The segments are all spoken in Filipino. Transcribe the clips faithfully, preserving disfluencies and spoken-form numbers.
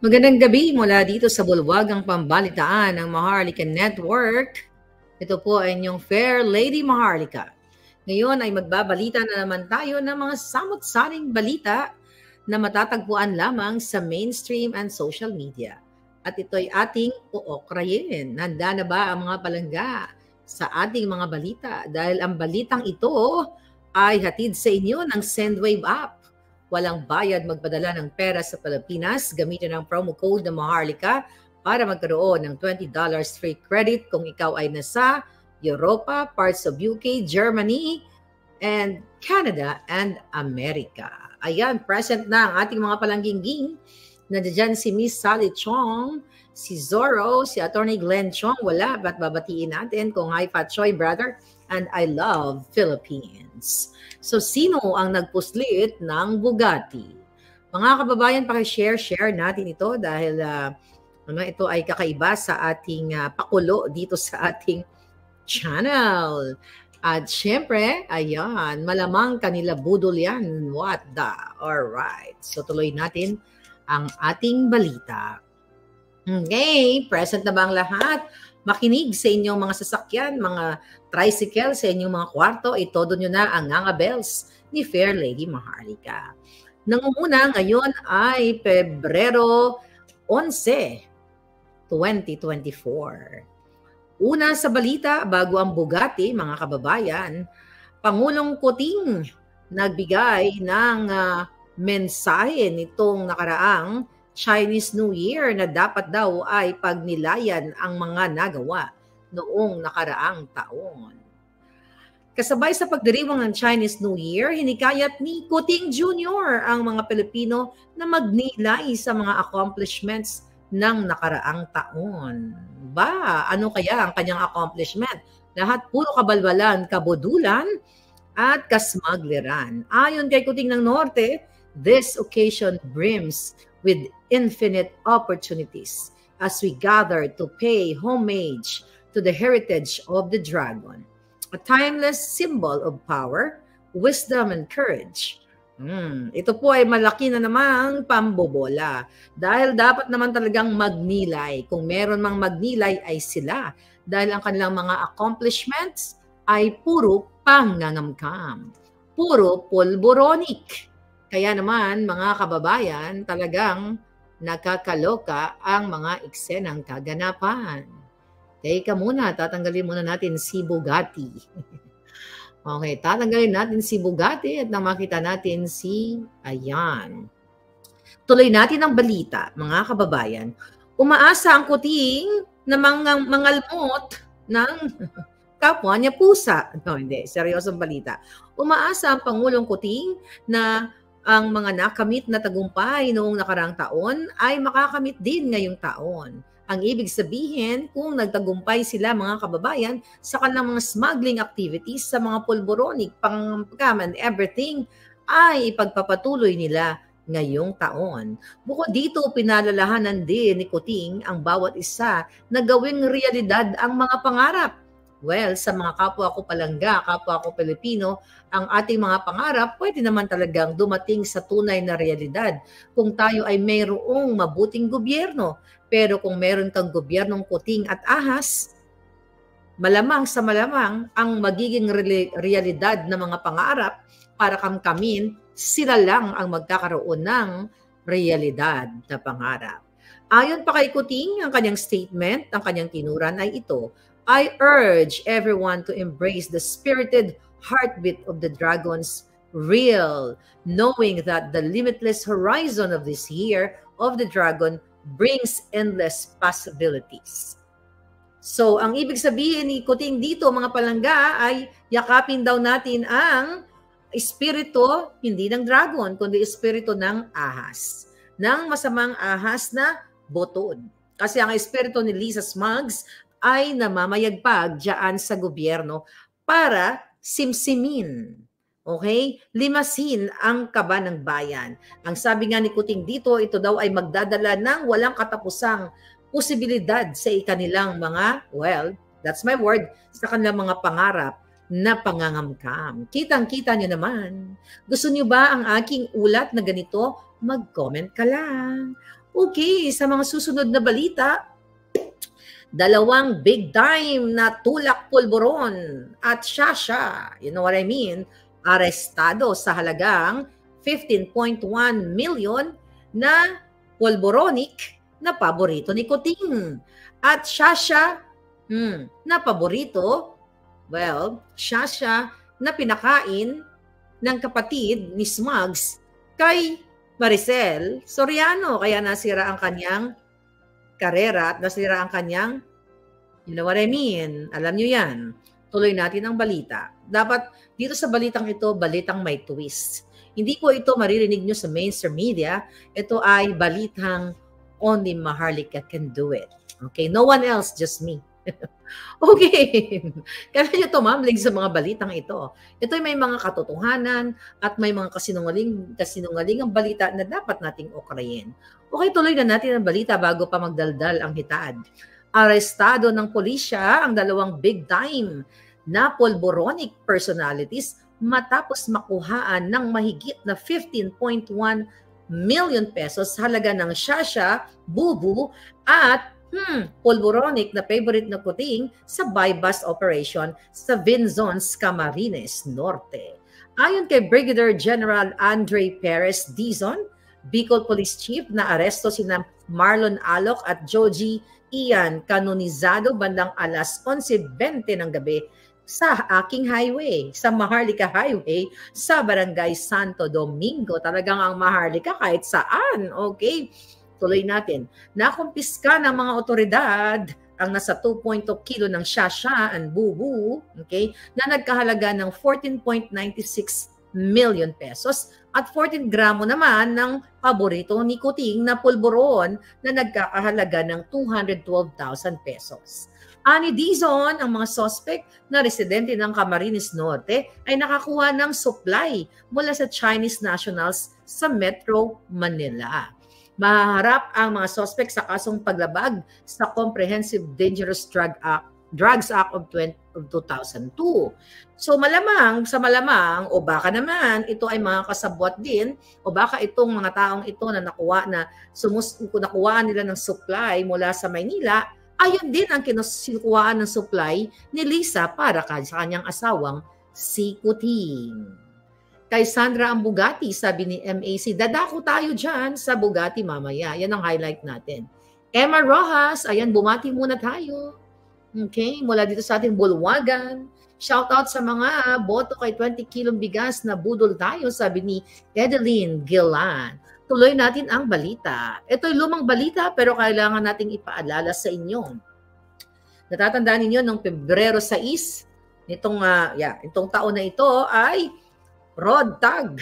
Magandang gabi mula dito sa bulwagang pambalitaan ng Maharlika Network. Ito po ay inyong Fair Lady Maharlika. Ngayon ay magbabalita na naman tayo ng mga samot-saring balita na matatagpuan lamang sa mainstream and social media. At ito ay ating uokrayin. Handa na ba ang mga palangga sa ating mga balita? Dahil ang balitang ito ay hatid sa inyo ng Sendwave app. Walang bayad magpadala ng pera sa Pilipinas. Gamitin ang promo code na Maharlika para magkaroon ng twenty dollars free credit kung ikaw ay nasa Europa, parts of U K, Germany, and Canada, and America. Ayan, present na ang ating mga palangging-ging. Nandiyan si Miss Sally Chong, si Zorro, si Attorney Glenn Chong. Wala, ba't babatiin natin kung hi Pat Choy, brother, and I love Philippines. So, sino ang nagpuslit ng Bugatti? Mga kababayan, pakishare, share natin ito dahil uh, ano, ito ay kakaiba sa ating uh, pakulo dito sa ating channel. At syempre, ayan, malamang kanila budol yan. What the? Alright. So, tuloy natin ang ating balita. Okay, present na ba ang lahat? Makinig sa inyong mga sasakyan, mga tricycle, sa inyong mga kwarto, itodo nyo na ang Nganga Bells ni Fair Lady Maharlika. Nangunguna ngayon ay Pebrero eleven, twenty twenty-four. Una sa balita, bago ang Bugatti, mga kababayan, Pangulong Kuting nagbigay ng uh, mensahe nitong nakaraang Chinese New Year na dapat daw ay pagnilayan ang mga nagawa noong nakaraang taon. Kasabay sa pagdiriwang ng Chinese New Year, hinikayat ni Kuting Junior ang mga Pilipino na magnilay sa mga accomplishments ng nakaraang taon. Ba, ano kaya ang kanyang accomplishment? Lahat puro kabalbalan, kabodulan, at kasmagliran. Ayon kay Kuting ng Norte, this occasion brims with infinite opportunities as we gather to pay homage to the heritage of the dragon, a timeless symbol of power, wisdom, and courage. Hmm, ito po ay malaki na namang pambobola dahil dapat naman talagang magnilay. Kung meron mang magnilay ay sila dahil ang kanilang mga accomplishments ay puro pangangamkam, puro pulboronic. Kaya naman, mga kababayan, talagang nakakaloka ang mga eksenang kaganapan. Teka muna, tatanggalin muna natin si Bugatti. Okay, tatanggalin natin si Bugatti at nang makita natin si Ayan. Tuloy natin ang balita, mga kababayan. Umaasa ang Kuting na mga mangalmot ng kapwa niya pusa. No, hindi. Seryosong balita. Umaasa ang Pangulong Kuting na ang mga nakamit na tagumpay noong nakaraang taon ay makakamit din ngayong taon. Ang ibig sabihin, kung nagtagumpay sila mga kababayan sa kanilang mga smuggling activities, sa mga pulboronic, pangkam and everything, ay ipagpapatuloy nila ngayong taon. Bukod dito, pinalalahanan din ni Kuting ang bawat isa na gawing realidad ang mga pangarap. Well, sa mga kapwa ko palangga, kapwa ko Pilipino, ang ating mga pangarap pwede naman talagang dumating sa tunay na realidad kung tayo ay mayroong mabuting gobyerno. Pero kung meron kang gobyernong kuting at ahas, malamang sa malamang ang magiging re- realidad ng mga pangarap para kamkamin, sila lang ang magkakaroon ng realidad na pangarap. Ayon pa kay Kuting, ang kanyang statement, ang kanyang tinuran ay ito: I urge everyone to embrace the spirited heartbeat of the dragon's real, knowing that the limitless horizon of this year of the dragon brings endless possibilities. So, ang ibig sabihin ni Kuting dito, mga palangga, ay yakapin daw natin ang espiritu, hindi ng dragon, kundi espiritu ng ahas. Ng masamang ahas na botod. Kasi ang espiritu ni Lisa Smugs ay namamayagpag dyan sa gobyerno para simsimin, okay? Limasin ang kaba ng bayan. Ang sabi nga ni Kuting dito, ito daw ay magdadala ng walang katapusang posibilidad sa ikanilang mga, well, that's my word, sa kanilang mga pangarap na pangangamkam. Kitang-kita nyo naman. Gusto nyo ba ang aking ulat na ganito? Mag-comment ka lang. Okay, sa mga susunod na balita, dalawang big time na tulak pulburon at Shasha, you know what I mean, arestado sa halagang fifteen point one million na pulboronic na paborito ni Kuting. At Shasha, hmm, na paborito, well, Shasha na pinakain ng kapatid ni Smugs kay Maricel Soriano. Kaya nasira ang kanyang karera at nasira ang kanyang, you know what I mean, alam nyo yan. Tuloy natin ang balita. Dapat dito sa balitang ito, balitang may twist. Hindi po ito maririnig nyo sa mainstream media. Ito ay balitang only Maharlika can do it. Okay? No one else, just me. Okay. Kaya nyo tumambling sa mga balitang ito. Ito ay may mga katotohanan at may mga kasinungaling, kasinungaling ang balita na dapat nating okrayin. Okay, tuloy na natin ang balita bago pa magdaldal ang hitad. Arestado ng pulisya ang dalawang big time na pulboronic personalities matapos makuhaan ng mahigit na fifteen point one million pesos halaga ng Shasha, Bubu at hmm, pulboronic na favorite na Kuting sa buy-bust operation sa Vinzons, Camarines Norte. Ayon kay Brigadier General Andre Perez Dizon, Bicol Police Chief, na aresto sina Marlon Alok at Joji Ian Canonizado bandang alas onse bente ng gabi sa aking highway, sa Maharlika Highway, sa Barangay Santo Domingo. Talagang ang Maharlika kahit saan. Okay, tuloy natin. Nakumpiska ng mga otoridad ang nasa two point two kilo ng Shasha and Bubu, okay, na nagkahalaga ng fourteen point nine six million pesos at fourteen gramo naman ng paborito ni Kuting na pulburon na nagkakahalaga ng two hundred twelve thousand pesos. Ani Dizon, ang mga suspect na residente ng Camarines Norte ay nakakuha ng supply mula sa Chinese nationals sa Metro Manila. Mahaharap ang mga suspect sa kasong paglabag sa Comprehensive Dangerous Drug Act, Drugs Act of two thousand two. So malamang, sa malamang, o baka naman, ito ay mga kasabwat din, o baka itong mga taong ito na nakuha na sumus nakuhaan nila ng supply mula sa Maynila, ayun din ang kinukuhaan ng supply ni Lisa para sa kanyang asawang si Kuting. Kay Sandra ang Bugatti, sabi ni M A C, dadako tayo dyan sa Bugatti mamaya. Yan ang highlight natin. Emma Rojas, ayan, bumati muna tayo. Okay, mula dito sa ating bulwagan. Shout out sa mga boto kay twenty kilong bigas na budol tayo, sabi ni Edeline Gillan. Tuloy natin ang balita. Ito'y lumang balita pero kailangan nating ipaalala sa inyo. Natatandaan ninyo noong Pebrero sais, nitong, uh, yeah, itong taon na ito ay Rod Tag,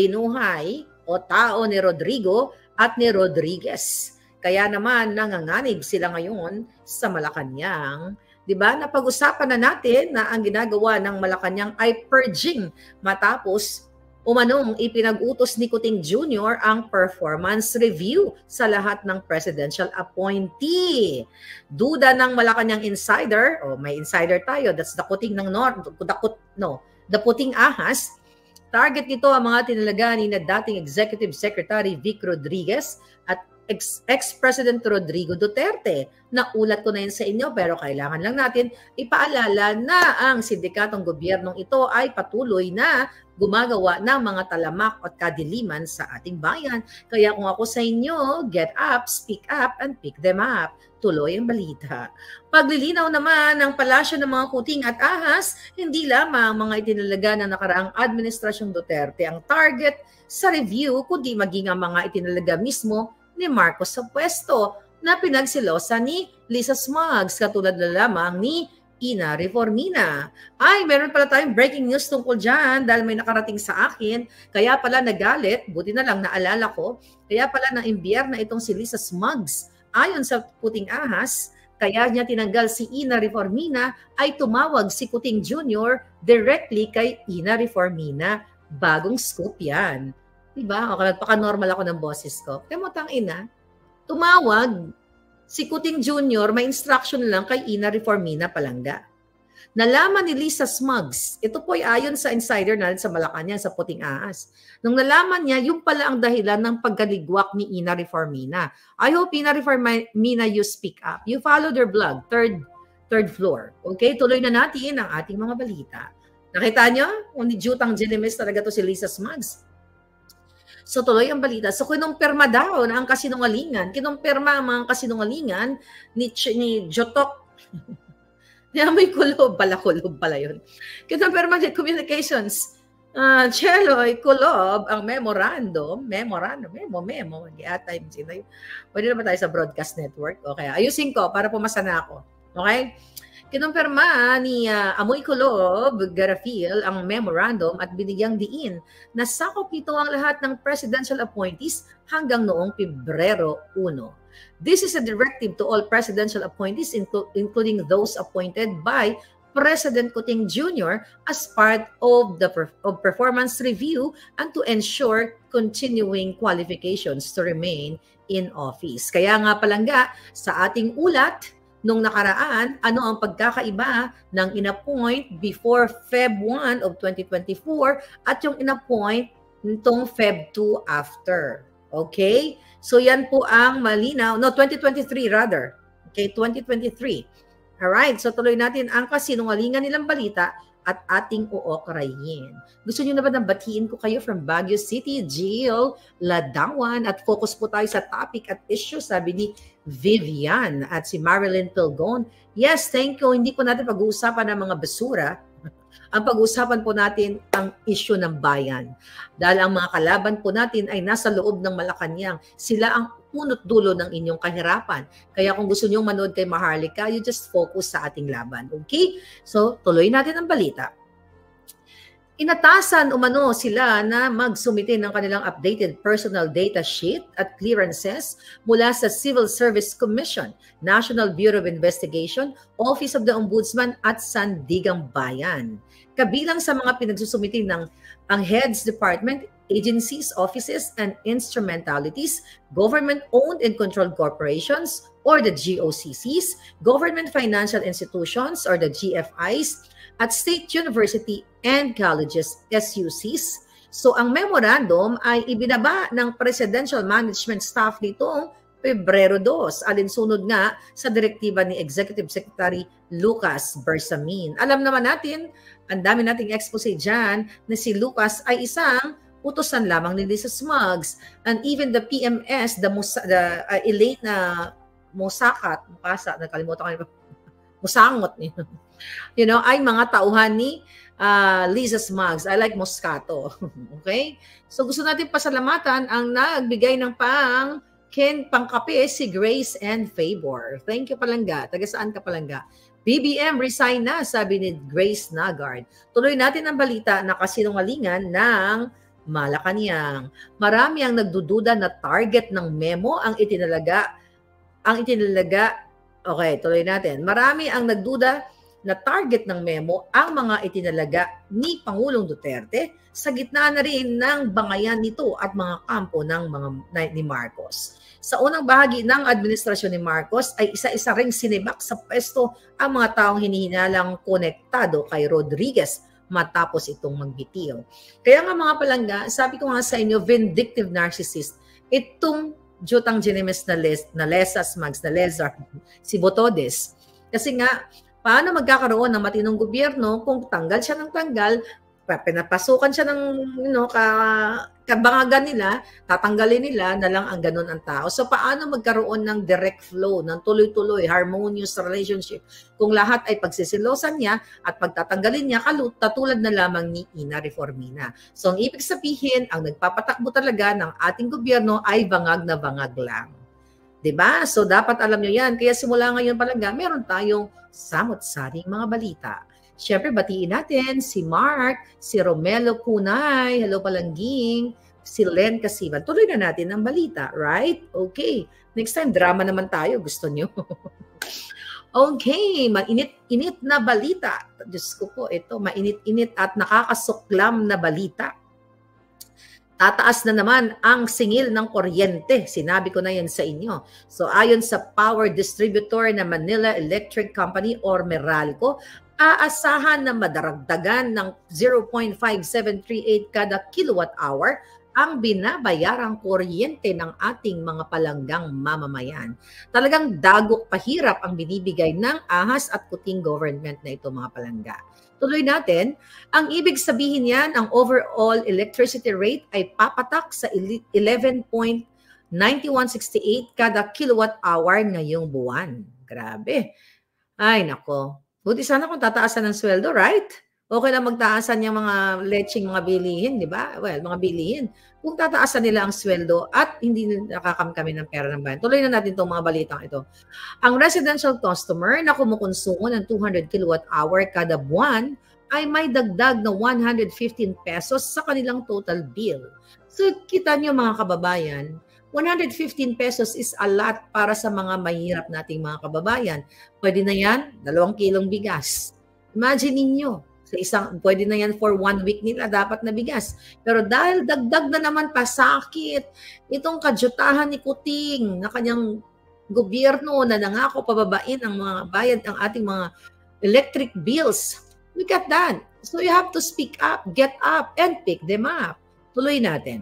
binuhay o tao ni Rodrigo at ni Rodriguez. Kaya naman nanganganib sila ngayon sa Malacanang. Diba? Napag-usapan na natin na ang ginagawa ng Malacanang ay purging matapos umanong ipinag-utos ni Kuting Junior ang performance review sa lahat ng presidential appointee. Duda ng Malacanang insider, o oh, may insider tayo, that's the Kuting ng North, the, no, the Puting Ahas. Target nito ang mga tinalaga ni na dating Executive Secretary Vic Rodriguez at ex-President Rodrigo Duterte. Naulat ko na yun sa inyo pero kailangan lang natin ipaalala na ang sindikatong gobyernong ito ay patuloy na gumagawa ng mga talamak at kadiliman sa ating bayan. Kaya kung ako sa inyo, get up, speak up, and pick them up. Tuloy ang balita. Paglilinaw naman ng palasyo ng mga Kuting at Ahas, hindi lamang mga itinalaga ng nakaraang Administrasyong Duterte ang target sa review, kundi maging ang mga itinalaga mismo ni Marcos sa pwesto na pinagsilosa ni Lisa Smugs, katulad na lamang ni Ina Reformina. Ay, meron pala tayong breaking news tungkol dyan dahil may nakarating sa akin. Kaya pala nagalit, buti na lang naalala ko, kaya pala na-imbiyer na itong si Lisa Smugs. Ayon sa Puting Ahas, kaya niya tinanggal si Ina Reformina ay tumawag si Kuting Junior directly kay Ina Reformina. Bagong scoop yan. Diba? O, nagpaka-normal ako ng boses ko. Temotang ina, tumawag si Kuting Junior, may instruction lang kay Ina Reformina Palangga. Nalaman ni Lisa Smugs, ito po ay ayon sa insider natin sa Malacanang, sa Puting Ahas. Nung nalaman niya, yung pala ang dahilan ng pagkaligwak ni Ina Reformina. I hope Ina Reformina, you speak up. You follow their blog, third, third floor. Okay, tuloy na natin ang ating mga balita. Nakita niyo? Kung ni Jutang Genimes talaga to si Lisa Smugs. So tuloy ang balita. So kinumpirma daw na ang kasinungalingan, kinumpirma ang mga kasinungalingan ni, ni Jotok. Yan, may kulob pala, kulob pala yun. Kinumpirma ni Communications uh, Cheloy Kulob ang memorandum, memorandum, memo, memo, mag-i-atay, pwede naman tayo sa broadcast network. Okay, ayusin ko para pumasa na ako. Okay? Kinumpirma ni uh, Amoy Kulob Garafil ang memorandum at binigyang diin na sakop nito ang lahat ng presidential appointees hanggang noong Pebrero first. This is a directive to all presidential appointees, inclu including those appointed by President Kuting Junior as part of the per of performance review and to ensure continuing qualifications to remain in office. Kaya nga palangga sa ating ulat, nung nakaraan, ano ang pagkakaiba ng inappoint before February first of twenty twenty-four at yung inappoint nitong February second after. Okay? So yan po ang malinaw. No, twenty twenty-three rather. Okay, twenty twenty-three. Alright, so tuloy natin ang kasinungalingan nilang balita at ating uokrayin. Gusto niyo na ba nang batiin ko kayo from Baguio City, Jill Ladawan, at focus po tayo sa topic at issue, sabi ni Vivian at si Marilyn Pilgon. Yes, thank you. Hindi po natin pag-uusapan ng mga basura. Ang pag-uusapan po natin ang issue ng bayan. Dahil ang mga kalaban po natin ay nasa loob ng Malacanang. Sila ang punot dulo ng inyong kahirapan. Kaya kung gusto nyong manood kay Maharlika, you just focus sa ating laban. Okay? So, tuloy natin ang balita. Inatasan umano sila na magsumite ng kanilang updated personal data sheet at clearances mula sa Civil Service Commission, National Bureau of Investigation, Office of the Ombudsman at Sandigang Bayan. Kabilang sa mga pinagsusumite ng ang Heads Department, agencies, offices, and instrumentalities, government-owned and controlled corporations or the G O C Cs, government financial institutions or the G F Is, at state university and colleges, S U Cs. So ang memorandum ay ibinaba ng Presidential Management Staff nitong Pebrero second, alinsunod nga sa direktiba ni Executive Secretary Lucas Bersamin. Alam naman natin, ang dami nating expose dyan, na si Lucas ay isang utusan lamang ni Lisa Smugs, and even the P M S, the, Musa, the uh, Elaine uh, Musakat, Mukasa, nakalimutan ko na, Musangot niya. You know, ay mga tauhan ni uh, Lisa Smugs. I like Moscato. Okay? So gusto natin pasalamatan ang nagbigay ng pang Ken pangkape si Grace and Favor. Thank you palangga. Taga saan ka palangga? B B M resign na, sabi ni Grace Nagard. Tuloy natin ang balita na kasinungalingan ng Malacanang. Marami ang nagdududa na target ng memo ang itinalaga ang itinalaga. Okay, tuloy natin. Marami ang nagduda na target ng memo ang mga itinalaga ni Pangulong Duterte sa gitna na rin ng bangayan nito at mga kampo ng mga ni Marcos. Sa unang bahagi ng administrasyon ni Marcos ay isa-isa ring sinibak sa pwesto ang mga taong hinihinalang konektado kay Rodriguez matapos itong magbitiw. Kaya nga mga palangga, sabi ko nga sa inyo, vindictive narcissist, itong Jutang Genimes na, les, na Lesas Mags, na Lezar, si Botodes. Kasi nga, paano magkakaroon ng matinong gobyerno kung tanggal siya ng tanggal, pinapasukan siya ng you know, ka, kabangagan nila, tatanggalin nila na lang ang ganun ang tao. So paano magkaroon ng direct flow, ng tuloy-tuloy, harmonious relationship kung lahat ay pagsisilosan niya at pagtatanggalin niya katulad na lamang ni Ina Reformina. So ang ibig sabihin, ang nagpapatakbo talaga ng ating gobyerno ay bangag na bangag lang. Diba? So dapat alam nyo yan. Kaya simula ngayon palaga, meron tayong samot-saring mga balita. Siyempre, batiin natin si Mark, si Romelo Punay, hello palangging, si Len Casivan. Tuloy na natin ang balita, right? Okay. Next time, drama naman tayo. Gusto nyo? Okay, mainit-init na balita. Diyos ko po, ito, mainit-init at nakakasuklam na balita. Tataas na naman ang singil ng kuryente. Sinabi ko na yan sa inyo. So ayon sa power distributor na Manila Electric Company or Meralco, aasahan na madaragdagan ng zero point five seven three eight kada kilowatt hour ang binabayarang kuryente ng ating mga palanggang mamamayan. Talagang dagok pahirap ang binibigay ng ahas at kuting government na ito, mga palangga. Tuloy natin, ang ibig sabihin yan, ang overall electricity rate ay papatak sa eleven point nine one six eight kada kilowatt hour ngayong buwan. Grabe. Ay, nako. Buti sana kung tataasan ng sweldo, right? Okay lang magtaasan yung mga leching mga bilihin, di ba? Well, mga bilihin. Kung tataasan nila ang sweldo at hindi nakakamkami ng pera ng bayan. Tuloy na natin itong mga balitang ito. Ang residential customer na kumukonsumo ng two hundred kilowatt hour kada buwan ay may dagdag na one hundred fifteen pesos sa kanilang total bill. So, kita nyo mga kababayan, one hundred fifteen pesos is a lot para sa mga mahirap nating mga kababayan. Pwede na yan, dalawang kilong bigas. Imagine ninyo, sa isang, pwede na yan for one week nila, dapat na bigas. Pero dahil dagdag na naman pasakit, itong kadyutahan ni Kuting na kanyang gobyerno na nangako pababain ang mga bayad ng ating mga electric bills. Look at that. So you have to speak up, get up, and pick them up. Tuloy natin.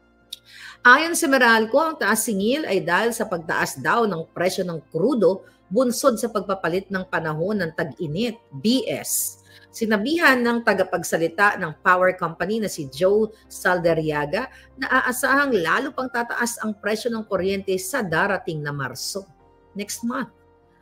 Ayon sa Meralco, ang taas singil ay dahil sa pagtaas daw ng presyo ng krudo bunsod sa pagpapalit ng panahon ng tag-init, B S. Sinabihan ng tagapagsalita ng power company na si Joe Saldariaga na aasahang lalo pang tataas ang presyo ng kuryente sa darating na Marso, next month.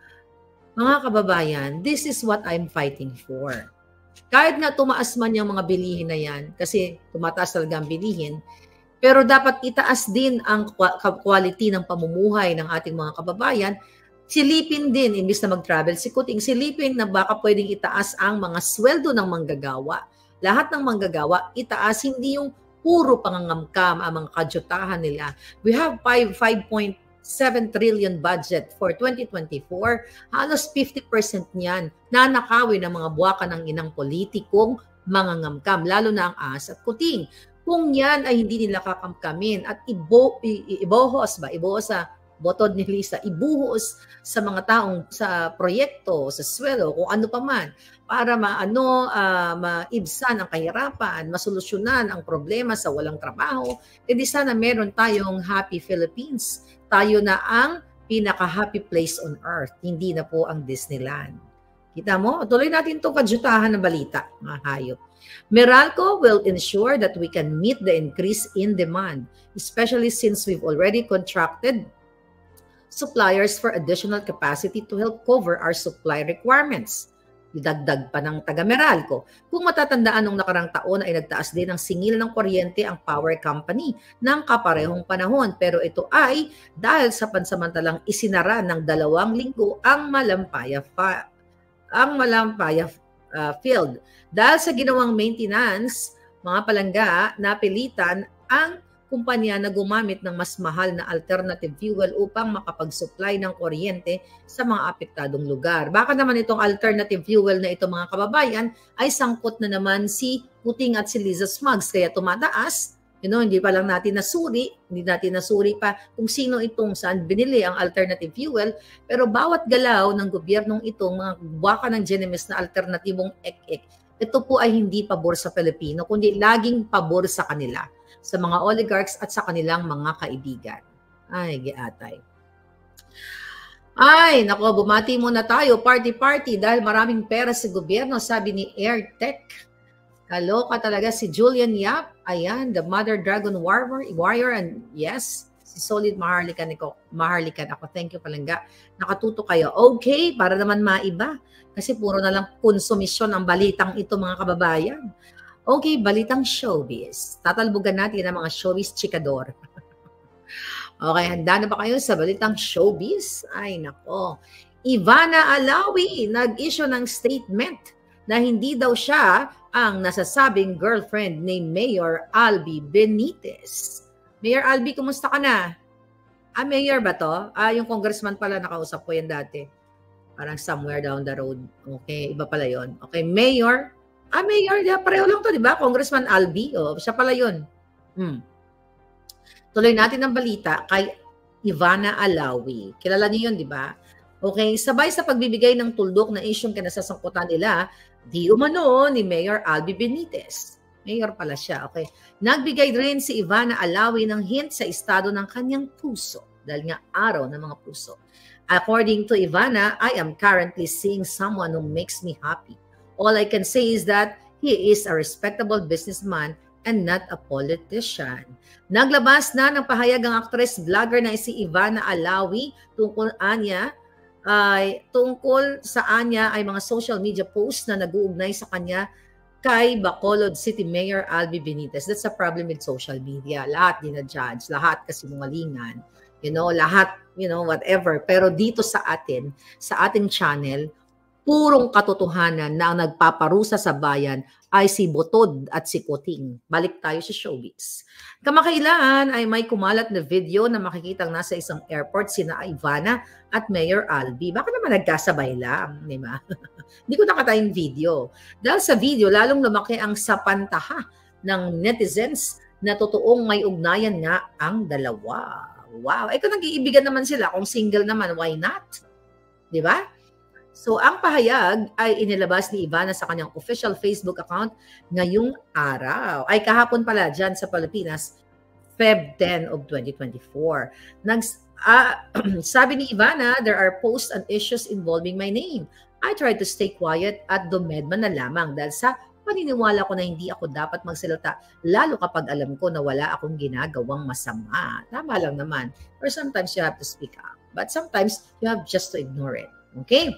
Mga kababayan, this is what I'm fighting for. Kahit nga tumaas man yung mga bilihin na yan, kasi tumataas talaga ang bilihin, pero dapat itaas din ang quality ng pamumuhay ng ating mga kababayan. Silipin din, imbis na mag-travel si Kuting, silipin na baka pwedeng itaas ang mga sweldo ng manggagawa. Lahat ng manggagawa, itaas, hindi yung puro pangangamkam ang mga kadyutahan nila. We have five point seven trillion budget for twenty twenty-four. Halos fifty percent niyan nanakawin ng mga buwaka ng inang politikong mangangamkam, lalo na ang ahas at Kuting. Kung yan ay hindi nila kakamkamin at ibo, ibohos ba, ibohos sa botod ni Lisa, ibuhos sa mga taong sa proyekto, sa sweldo, kung ano pa man, para maano, uh, maibsan ang kahirapan, masolusyonan ang problema sa walang trabaho, edi sana meron tayong happy Philippines. Tayo na ang pinaka-happy place on earth, hindi na po ang Disneyland. Kita mo? Tuloy natin itong kadyutahan ng balita, mga hayop. Meralco will ensure that we can meet the increase in demand, especially since we've already contracted suppliers for additional capacity to help cover our supply requirements. Idagdag pa ng taga-Meralco. Kung matatandaan nung nakarang taon ay nagtaas din ng singil ng kuryente ang power company ng kaparehong panahon. Pero ito ay dahil sa pansamantalang isinara ng dalawang linggo ang Malampaya, ang Malampaya uh, field. Dahil sa ginawang maintenance, mga palangga, napilitan ang kumpanya na gumamit ng mas mahal na alternative fuel upang makapag-supply ng kuryente sa mga apektadong lugar. Baka naman itong alternative fuel na ito, mga kababayan, ay sangkot na naman si Kuting at si Liza Smugs. Kaya tumataas, you know, hindi pa lang natin nasuri, hindi natin nasuri pa kung sino itong saan binili ang alternative fuel. Pero bawat galaw ng gobyernong itong mga baka ng Genemis na alternatibong ek-ek, ito po ay hindi pabor sa Pilipino, kundi laging pabor sa kanila, sa mga oligarchs at sa kanilang mga kaibigan. Ay, giatay. Ay, nako, bumati muna tayo. Party-party dahil maraming pera sa gobyerno, sabi ni AirTech. Kaloka talaga si Julian Yap. Ayan, the Mother Dragon Warrior. Warrior and yes, si Solid Maharlikan ako. Maharlikan ako. Thank you, palangga. Nakatuto kayo. Okay, para naman maiba. Kasi puro na lang konsumisyon ang balitang ito, mga kababayan. Okay, balitang showbiz. Tatalbugan natin ang mga showbiz chikador. Okay, handa na ba kayo sa balitang showbiz? Ay, nako. Ivana Alawi nag-issue ng statement na hindi daw siya ang nasasabing girlfriend ni Mayor Albi Benitez. Mayor Albi, kumusta ka na? Ah, mayor ba to? Ah, yung congressman pala, nakausap ko yan dati. Parang somewhere down the road. Okay, iba pala yon. Okay, Mayor. Ah, Mayor, yeah, pareho lang to, di ba? Congressman Albi. Oh, siya pala yun. Hmm. Tuloy natin ang balita kay Ivana Alawi. Kilala niyo yun, di ba? Okay, sabay sa pagbibigay ng tuldok na isyong kinasasangkutan nila, di umano ni Mayor Albi Benitez. Mayor pala siya, okay. Nagbigay rin si Ivana Alawi ng hint sa estado ng kanyang puso. Dahil nga araw ng mga puso. According to Ivana, I am currently seeing someone who makes me happy. All I can say is that he is a respectable businessman and not a politician. Naglabas na ng pahayag ang actress vlogger na si Ivana Alawi tungkol anya ay tungkol sa anya ay mga social media posts na nag-uugnay sa kanya kay Bacolod City Mayor Albi Benitez. That's a problem with social media. Lahat dinajudge, lahat kasinungalingan. You know, lahat, you know, whatever. Pero dito sa atin, sa ating channel, purong katotohanan na ang nagpaparusa sa bayan ay si Botod at si Kuting. Balik tayo sa showbiz. Kamakailan ay may kumalat na video na makikitang nasa isang airport sina Ivana at Mayor Albi. Baka naman nagkasabay lang, di ba? Hindi ko nakatayang video. Dahil sa video, lalong lumaki ang sapantaha ng netizens na totoong may ugnayan nga ang dalawa. Wow. Eh kung nag-iibigan naman sila, kung single naman, why not? Di ba? So, ang pahayag ay inilabas ni Ivana sa kanyang official Facebook account ngayong araw. Ay kahapon pala dyan sa Pilipinas, February tenth of twenty twenty-four. Nags, uh, sabi ni Ivana, there are posts and issues involving my name. I tried to stay quiet at dumedma na lamang dahil sa paniniwala ko na hindi ako dapat magsalita, lalo kapag alam ko na wala akong ginagawang masama. Tama lang naman. Or sometimes you have to speak up. But sometimes you have just to ignore it. Okay?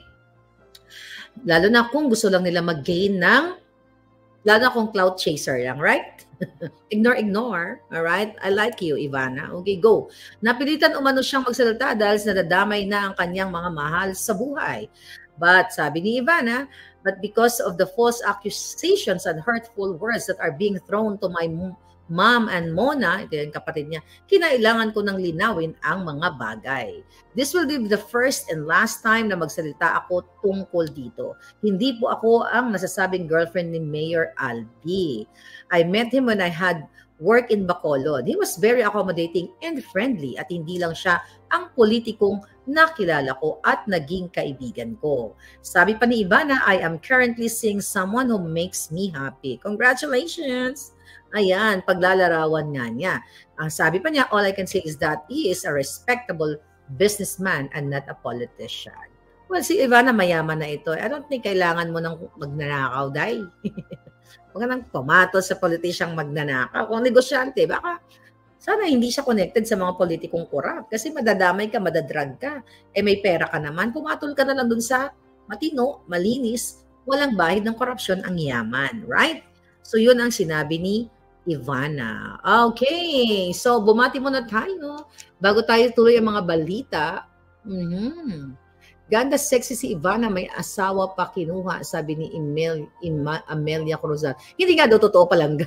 Lalo na kung gusto lang nila mag-gain ng, lalo na kung cloud chaser lang, right? Ignore, ignore. Alright? I like you, Ivana. Okay, go. Napilitan umano siyang magsalita dahil nadadamay na ang kanyang mga mahal sa buhay. But sabi ni Ivana, but because of the false accusations and hurtful words that are being thrown to my mom and Mona, ito yung kapatid niya, kinailangan ko nang linawin ang mga bagay. This will be the first and last time na magsalita ako tungkol dito. Hindi po ako ang nasasabing girlfriend ni Mayor Albi. I met him when I had work in Bacolod. He was very accommodating and friendly at hindi lang siya ang politikong nakilala ko at naging kaibigan ko. Sabi pa ni Ivana, I am currently seeing someone who makes me happy. Congratulations! Ayan, paglalarawan nga niya. Ang sabi pa niya, all I can say is that he is a respectable businessman and not a politician. Well, si Ivana mayaman na ito. I don't think kailangan mo nang magnanakaw, day. Huwag ka nang pumato sa politisyang magnanakaw. Kung negosyante, baka sana hindi siya connected sa mga politikong korap. Kasi madadamay ka, madadrag ka. Eh may pera ka naman, pumatol ka na lang dun sa matino, malinis, walang bahid ng korupsyon ang yaman. Right? So yun ang sinabi ni Ivana. Okay. So bumati muna tayo. Bago tayo tuloy ang mga balita. Mm-hmm. Ganda sexy si Ivana, may asawa pa kinuha, sabi ni Emel, Ima, Amelia Cruzal. Hindi nga daw totoo palangga.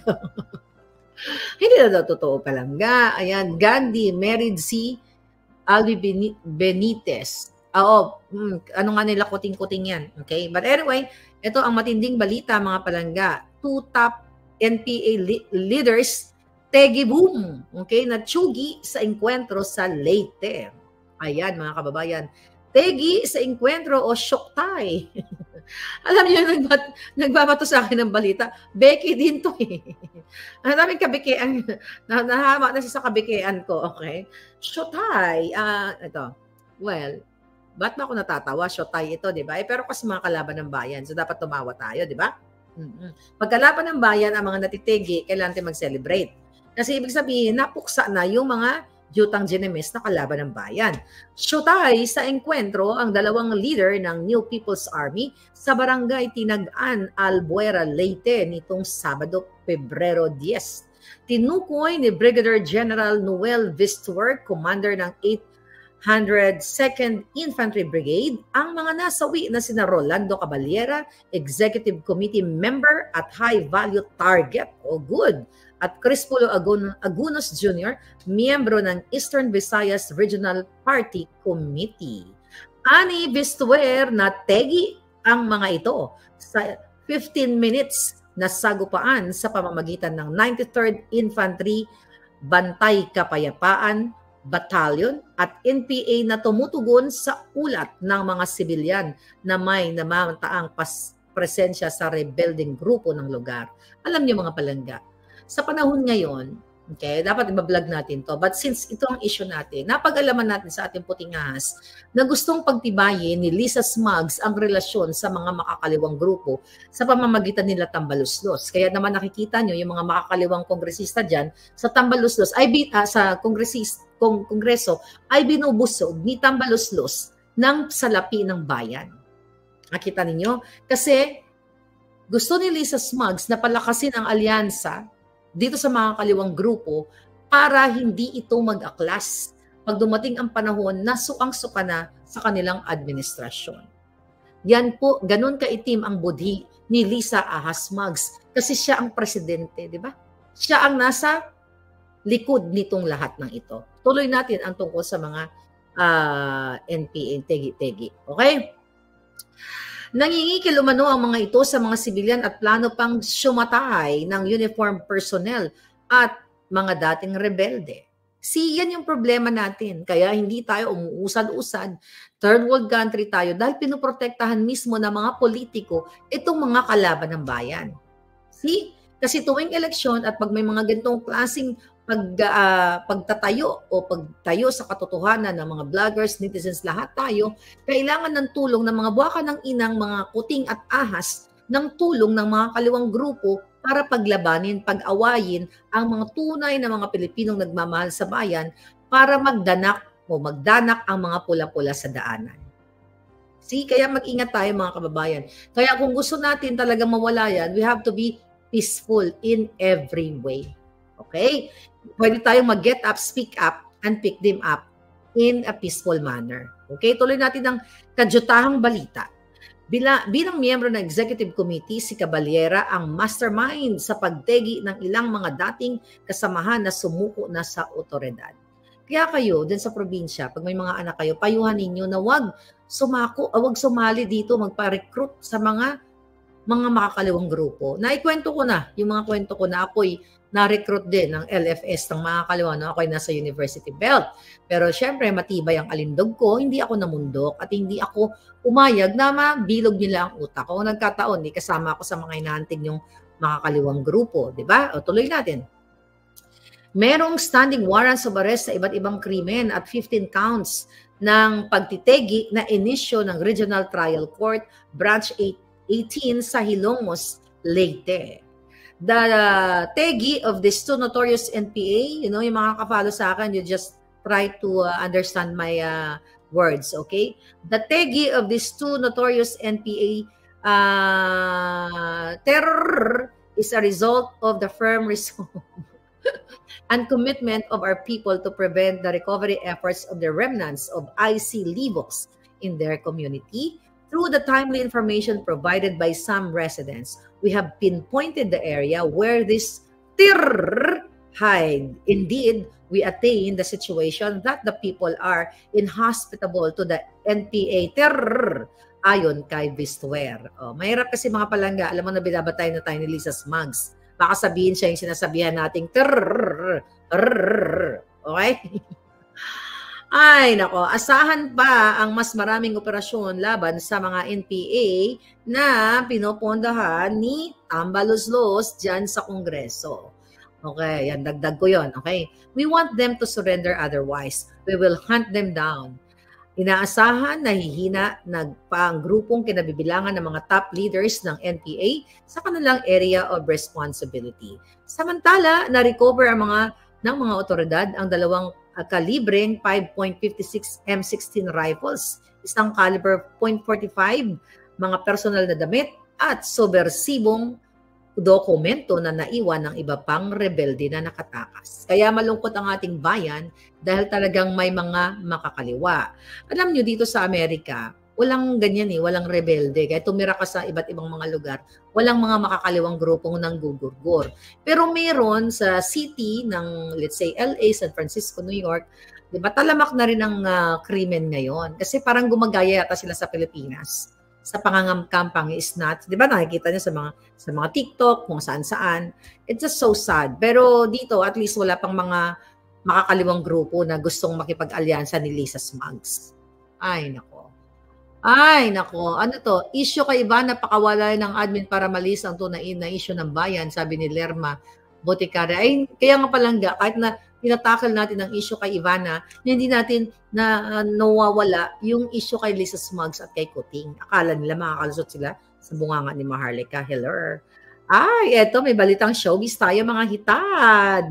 Hindi na daw totoo palangga. Ayan, Gandhi, married si Albi Benitez. Oo, hmm, ano nga nila, kuting-kuting yan. Okay? But anyway, ito ang matinding balita, mga palangga. Two top N P A li- leaders, tegi boom, okay, na tsugi sa enkwentro sa Leyte. Ayan, mga kababayan. Tegi sa enkwentro o shoktay. Alam niyo, nagbat, nagbabato sa akin ng balita, Becky din to eh. Ang daming kabikean, na, nahama na siya sa kabikean ko, okay? Shoktay, uh, ito, well, ba't ba ako natatawa? Shoktay ito, di ba? Eh, pero kasi mga kalaban ng bayan, so dapat tumawa tayo, di ba? Mm-hmm. Pagkalaban ng bayan, ang mga natitigi, kailangan natin mag-celebrate. Kasi ibig sabihin, napuksa na yung mga Yutang Ginemes na kalaban ng bayan. Shoktay sa enkwentro ang dalawang leader ng New People's Army sa barangay Tinagan, Albuera, Leyte nitong Sabado, Pebrero ten. Tinukoy ni Brigadier General Noel Vistuer, commander ng eight hundred second Infantry Brigade, ang mga nasawi na sina Rolando Caballera, Executive Committee member at high-value target. Oh, good. At Crispulo Agunos Junior, miyembro ng Eastern Visayas Regional Party Committee. Ani Vistuer na tegi ang mga ito sa fifteen minutes na sagupaan sa pamamagitan ng ninety-third Infantry Bantay Kapayapaan battalion at N P A na tumutugon sa ulat ng mga sibilyan na may namamantaang pas presensya sa rebelding grupo ng lugar. Alam niyo mga palangga, sa panahon ngayon, okay, dapat i-vlog natin to. But since ito ang issue natin, napag-alaman natin sa ating puting ahas na gustong pagtibayin ni Lisa Smugs ang relasyon sa mga makakaliwang grupo sa pamamagitan nila Tambaluslos. Kaya naman nakikita nyo yung mga makakaliwang kongresista dyan sa Tambaluslos, ay uh, sa kongresista, kong, kongreso, ay binubusog ni Tambaluslos ng salapi ng bayan. Nakita ninyo? Kasi gusto ni Lisa Smugs na palakasin ang alyansa dito sa mga kaliwang grupo para hindi ito mag-aklas pag dumating ang panahon na suang-suka na sa kanilang administrasyon. Yan po, ganun kaitim ang budhi ni Lisa Ahas Smugs kasi siya ang presidente, di ba? Siya ang nasa likod nitong lahat ng ito. Tuloy natin ang tungkol sa mga uh, N P A, tegi-tegi. Okay? Nangingikil umano ang mga ito sa mga sibilyan at plano pang sumatay ng uniform personnel at mga dating rebelde. See, yan yung problema natin. Kaya hindi tayo umuusad-usad. Third world country tayo dahil pinoprotektahan mismo ng mga politiko itong mga kalaban ng bayan. See? Kasi tuwing eleksyon at pag may mga ganitong klaseng pag, uh, pagtatayo o pagtayo sa katotohanan ng mga vloggers, netizens, lahat tayo, kailangan ng tulong ng mga buwaka ng inang, mga kuting at ahas, ng tulong ng mga kaliwang grupo para paglabanin, pag-awayin ang mga tunay na mga Pilipinong nagmamahal sa bayan para magdanak o magdanak ang mga pula-pula sa daanan. See, kaya mag-ingat tayo mga kababayan. Kaya kung gusto natin talagang mawala yan, we have to be peaceful in every way. Okay? Pwede tayong mag-get up, speak up, and pick them up in a peaceful manner. Okay? Tuloy natin ang kadyutahang balita. Bila, bilang miyembro ng Executive Committee, si Caballera ang mastermind sa pagtegi ng ilang mga dating kasamahan na sumuko na sa otoridad. Kaya kayo, din sa probinsya, pag may mga anak kayo, payuhan ninyo na wag sumako, wag sumali dito, magpa-recruit sa mga mga makakaliwang grupo. Naikwento ko na, yung mga kwento ko na ako'y na-recruit din ng L F S ng mga kaliwa no? Ako'y nasa University Belt. Pero syempre, matibay ang alindog ko, hindi ako namundok at hindi ako umayag na mabilog nila ang utak ko. Nagkataon, di kasama ako sa mga inaantig yung makakaliwang grupo. Diba? O, tuloy natin. Merong standing warrants of arrest sa iba't ibang krimen at fifteen counts ng pagtitegi na inisyo ng Regional Trial Court Branch eighteen sa Hilongos, Leyte. The uh, tegi of these two notorious N P A, you know, yung mga kapalo sa akin, you just try to uh, understand my uh, words, okay? The tegi of these two notorious N P A uh, terror is a result of the firm resolve and commitment of our people to prevent the recovery efforts of the remnants of I C Livos in their community. Through the timely information provided by some residents, we have pinpointed the area where this terror hide. Indeed, we attain the situation that the people are inhospitable to the N P A terror, ayon kay Vistuer. Oh, mahirap kasi mga palangga, alam mo na binabatay na tayo ni Lisa Smugs. Baka sabihin siya yung sinasabihan nating terror. Okay? Ay, nako, asahan pa ang mas maraming operasyon laban sa mga N P A na pinopondahan ni Tambaluslos dyan sa Kongreso. Okay, yan, dagdag ko yon. Okay? We want them to surrender otherwise. We will hunt them down. Inaasahan na hihina nagpa ang grupong kinabibilangan ng mga top leaders ng N P A sa kanilang area of responsibility. Samantala, na-recover ang mga ng mga otoridad ang dalawang uh, kalibreng five point five six M sixteen rifles, isang caliber point four five, mga personal na damit at subversibong dokumento na naiwan ng iba pang rebelde na nakatakas. Kaya malungkot ang ating bayan dahil talagang may mga makakaliwa. Alam nyo, dito sa Amerika, walang ganyan eh, walang rebelde. Kaya tumira ka sa iba't ibang mga lugar, walang mga makakaliwang grupong nanggugurgur. Pero meron sa city ng, let's say, L A, San Francisco, New York, di ba, talamak na rin ang uh, krimen ngayon. Kasi parang gumagaya yata sila sa Pilipinas. Sa pangangamkampang is not, di ba, nakikita niyo sa mga sa mga TikTok, kung saan-saan. It's just so sad. Pero dito, at least wala pang mga makakaliwang grupo na gustong makipag-alyansa ni Lisa Smugs. Ay, nako. Ay, nako. Ano to? Issue kay Ivana, pakawala ng admin para malis ang tunain na issue ng bayan, sabi ni Lerma Boticare. Ay, kaya nga palangga, kahit na tinatakal natin ang issue kay Ivana, hindi natin na uh, nawawala yung issue kay Lisa Smugs at kay Kuting. Akala nila makakalusot sila sa bunganga ni Maharlika. Hello. Ay, eto, may balitang showbiz tayo mga hitad.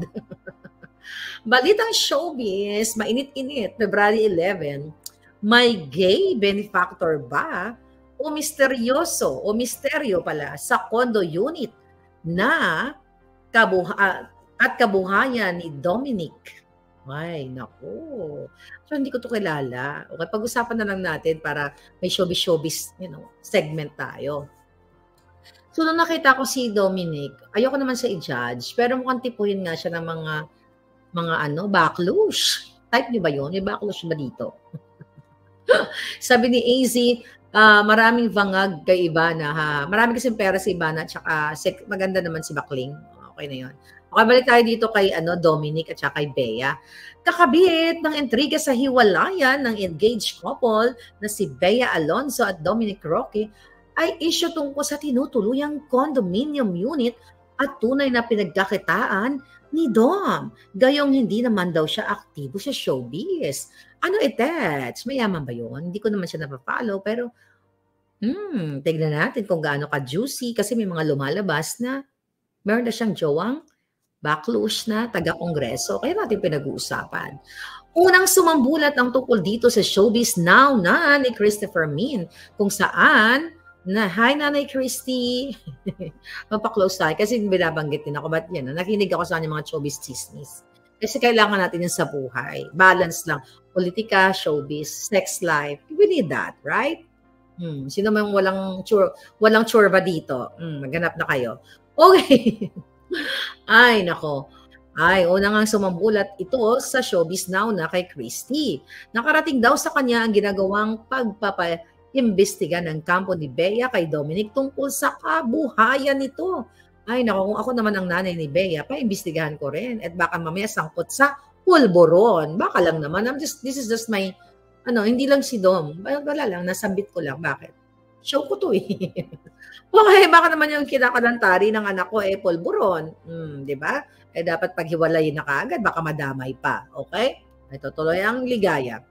Balitang showbiz, mainit-init, February eleven, may gay benefactor ba o misteryoso o misteryo pala sa condo unit na kabuha at kabuhayan ni Dominic? Ay, naku. So, hindi ko to kilala. Okay, pag-usapan na lang natin para may showbiz-showbiz, you know, segment tayo. So, nung nakita ko si Dominic, ayoko naman siya i-judge, pero mukhang tipuhin nga siya ng mga, mga ano, backlash. Type niyo ba yun? May backlash ba dito? Sabi ni A Z, uh, maraming vangag kay Ivana, ha? Marami kasing pera si Ivana, tsaka maganda naman si Bakling. Okay na yun. Okay, balik tayo dito kay ano, Dominic at saka kay Bea. Kakabit ng intriga sa hiwalayan ng engaged couple na si Bea Alonzo at Dominic Roque ay issue tungkol sa tinutuluyang condominium unit at tunay na pinagkakitaan ni Dom. Gayong hindi naman daw siya aktibo sa showbiz. Ano itats? Mayaman ba yun? Hindi ko naman siya napapollow, pero hmm, tignan natin kung gaano ka-juicy kasi may mga lumalabas na meron na siyang jowang backlash na taga-kongreso. Kaya natin pinag-uusapan. Unang sumambulat ang tungkol dito sa Showbiz Now na ni Christopher Min, kung saan na, hi Nanay Christy, mapaklose tayo kasi binabanggit din ako, but yan, nakinig ako sa kanyang mga showbiz chismis. Kasi kailangan natin yan sa buhay. Balance lang. Politika, showbiz, sex life. We need that, right? Hmm, sino man walang chur walang churba dito? Hmm, maghanap na kayo. Okay. Ay, nako. Ay, una nga sumambulat ito sa Showbiz Now na kay Christy. Nakarating daw sa kanya ang ginagawang pagpapaimbestiga ng kampo ni Bea kay Dominic tungkol sa kabuhayan nito. Ay, nako, kung ako naman ang nanay ni Bea, paimbestigahan ko rin. At baka mamaya sangkot sa pulboron. Baka lang naman. I'm just, this is just my, ano, hindi lang si Dom. Wala lang, nasambit ko lang. Bakit? Show ko to eh. Okay, baka naman yung kinakalantari ng anak ko eh, polburon. Hmm, di ba? Eh, dapat paghiwalayin na kaagad, baka madamay pa. Okay? Ito, tuloy ang ligaya.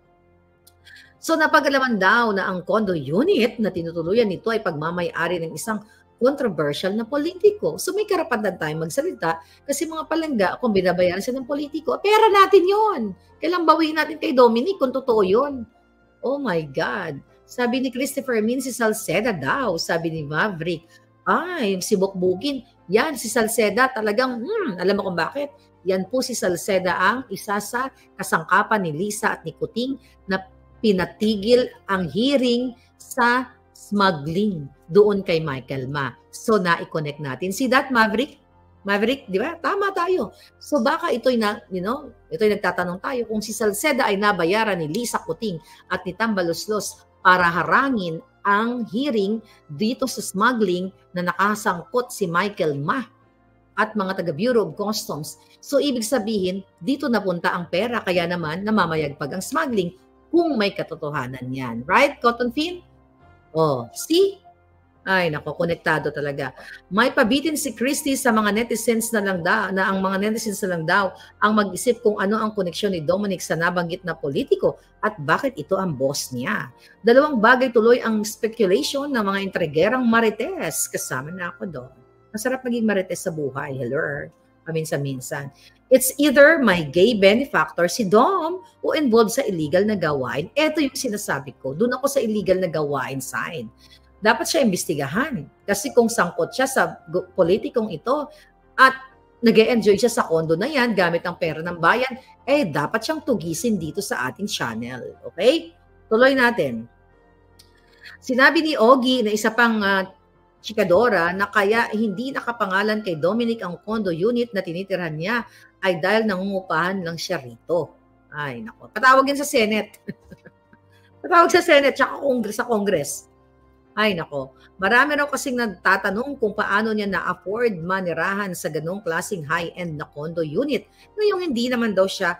So, napagalaman daw na ang condo unit na tinutuluyan nito ay pagmamay-ari ng isang controversial na politiko. So, may karapatan tayong magsalita kasi mga palangga, kung binabayaran siya ng politiko, pera natin yon. Kailang bawiin natin kay Dominic kung totoo yun. Oh my God. Sabi ni Christopher Min, si Salceda daw. Sabi ni Maverick, ay, si Bukbukin, yan, si Salceda talagang, hmm, alam mo kung bakit? Yan po si Salceda ang isa sa kasangkapan ni Lisa at ni Kuting na pinatigil ang hearing sa smuggling doon kay Michael Ma. So, na-connect natin. See that, Maverick? Maverick, di ba? Tama tayo. So, baka ito'y, na, you know, ito'y nagtatanong tayo kung si Salceda ay nabayaran ni Lisa Kuting at ni Tambaloslos para harangin ang hearing dito sa smuggling na nakasangkot si Michael Ma at mga taga Bureau of Customs. So, ibig sabihin, dito napunta ang pera, kaya naman namamayagpag ang smuggling kung may katotohanan yan. Right, Cotton Fin? Oh, see? Ay, nako, konektado talaga. May pabitin si Christy sa mga netizens na lang da, na ang mga netizens na lang daw ang mag-isip kung ano ang koneksyon ni Dominic sa nabanggit na politiko at bakit ito ang boss niya. Dalawang bagay tuloy ang speculation ng mga intrigerang marites. Kasama na ako doon. Masarap maging marites sa buhay. Hello, paminsan-minsan. It's either my gay benefactor, si Dom, o involved sa illegal na gawain. Ito yung sinasabi ko. Doon ako sa illegal na gawain side. Dapat siya imbestigahan. Kasi kung sangkot siya sa politikong ito at nag-e-enjoy siya sa kondo na yan gamit ang pera ng bayan, eh dapat siyang tugisin dito sa ating channel. Okay? Tuloy natin. Sinabi ni Ogie na isa pang uh, chikadora na kaya hindi nakapangalan kay Dominic ang condo unit na tinitirhan niya ay dahil nangungupahan lang siya rito. Ay, nako. Patawagin sa Senate. Patawag sa Senate tsaka Congress sa Congress. Ay, nako. Marami raw kasing nagtatanong kung paano niya na-afford manirahan sa ganong klaseng high-end na condo unit. Ngayong hindi naman daw siya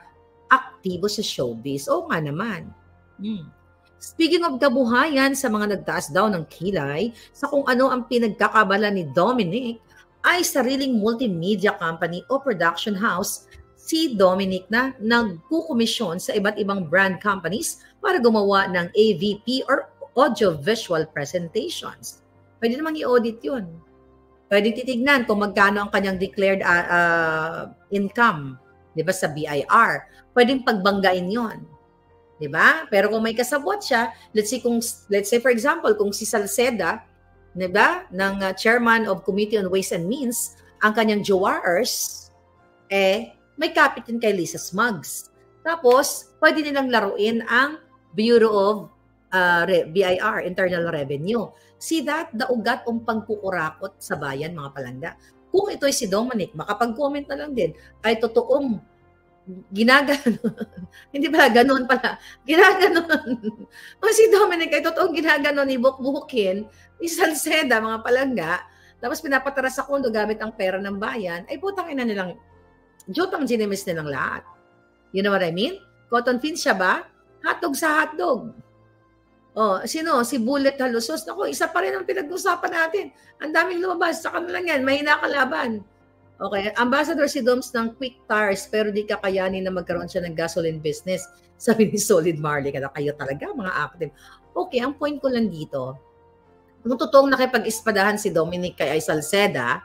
aktibo sa showbiz. Oo nga naman. Hmm. Speaking of kabuhayan sa mga nagtaas daw ng kilay sa kung ano ang pinagkakabala ni Dominic, ay sariling multimedia company o production house si Dominic na nagkukomisyon sa iba't ibang brand companies para gumawa ng A V P or audio-visual presentations. Pwede namang i-audit yun. Pwede titignan kung magkano ang kanyang declared uh, uh, income, di ba, sa B I R. Pwedeng pagbanggain yon. Di ba? Pero kung may kasabot siya, let's say, kung, let's say for example, kung si Salceda, di ba, ng uh, chairman of Committee on Ways and Means, ang kanyang jowars, eh, may kapit din kay Lisa Smugs. Tapos, pwede nilang laruin ang Bureau of uh, B I R, Internal Revenue. See that? Daugat ang pangkukurakot sa bayan, mga palangga. Kung ito'y si Dominic, makapag-comment na lang din, ay totoong ginaganon. Hindi pala, ganun pala. Ginaganon. O si Dominic ay totoong ginaganon, ibuk-bukin, ni Salceda, mga palangga, tapos pinapatara sa kondo gamit ang pera ng bayan, ay putang ina nilang, jotang ginimis nilang lahat. You know what I mean? Cotton fin siya ba? Hotdog sa hotdog. Oh, sino? Si Bullet Halusos. Naku, isa pa rin ang pinag-usapan natin. Ang daming lumabas. Saka na lang yan. Mahina kalaban. Okay. Ambassador si Doms ng Quick Tires pero di kakayanin na magkaroon siya ng gasoline business. Sabi ni Solid Marley. Kaya kayo talaga, mga active. Okay, ang point ko lang dito. Kung totoong nakipag-ispadahan si Dominic kay Ay Salceda,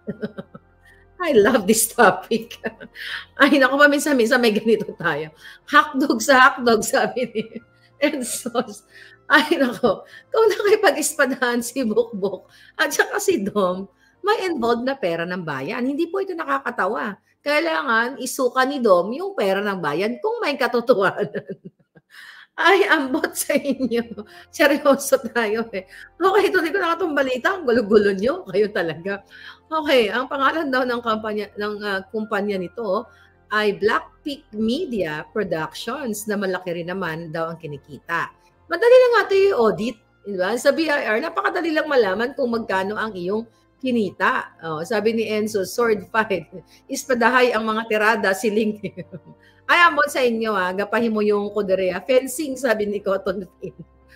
I love this topic. Ay, naku, paminsan-minsan may ganito tayo. Hotdog sa hotdog, sabi ni and sauce. Ay, naku, kung nakipag-ispadahan si Bukbuk at saka si Dom, may involved na pera ng bayan. Hindi po ito nakakatawa. Kailangan isuka ni Dom yung pera ng bayan kung may katotohanan. Ay, ambot sa inyo. Seryoso tayo eh. Okay, ito hindi ko nakatong balita. Ang gulo-gulo nyo. Kayo talaga. Okay, ang pangalan daw ng kampanya, ng uh, kumpanya nito ay Blackpeak Media Productions na malaki rin naman daw ang kinikita. Madali lang ito yung audit. Diba? Sa B I R, napakadali lang malaman kung magkano ang iyong kinita. Oh, sabi ni Enzo, sword fight. Ispadahay ang mga tirada, siling. Ay, ambot sa inyo ha. Gapahin mo yung kuderea. Fencing, sabi ni Cotton Fin.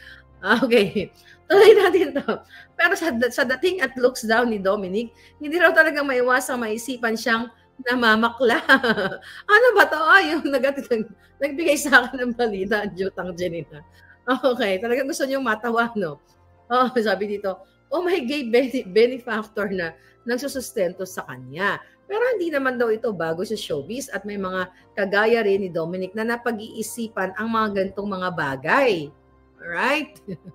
Okay. Tuloy natin to. Pero sa, sa dating at looks daw ni Dominic, hindi raw talagang maiwasang maisipan siyang namamakla. Ano ba to? Ah, yung nag nagbigay sa akin ng balita, ang Jutang Janina. Okay. Talagang gusto niyong matawa, no? Oh, sabi dito, oh my gay benefactor na nagsusustento sa kanya. Pero hindi naman daw ito bago sa showbiz at may mga kagaya rin ni Dominic na napag-iisipan ang mga ganitong mga bagay. Alright?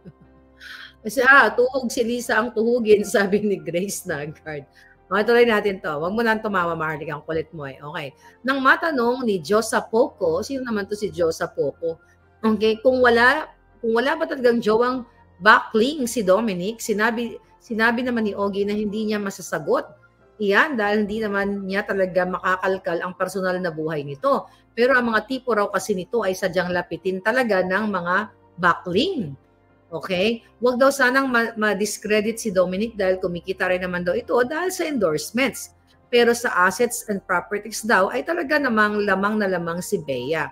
Kasi ah, tuhog si Lisa ang tuhugin, sabi ni Grace Nagard. Okay, tuloy natin to. Huwag mo nang tumawa, Marlic, ang kulit mo eh. Okay. Nang matanong ni Josa Poco, sino naman to si Josa Poco? Okay, kung wala, kung wala ba talagang jowang backling si Dominic, sinabi, sinabi naman ni Ogie na hindi niya masasagot. Iyan dahil hindi naman niya talaga makakalkal ang personal na buhay nito. Pero ang mga tipo raw kasi nito ay sadyang lapitin talaga ng mga backling. Okay? Huwag daw sanang ma-discredit si Dominic dahil kumikita rin naman daw ito dahil sa endorsements. Pero sa assets and properties daw ay talaga namang lamang na lamang si Bea.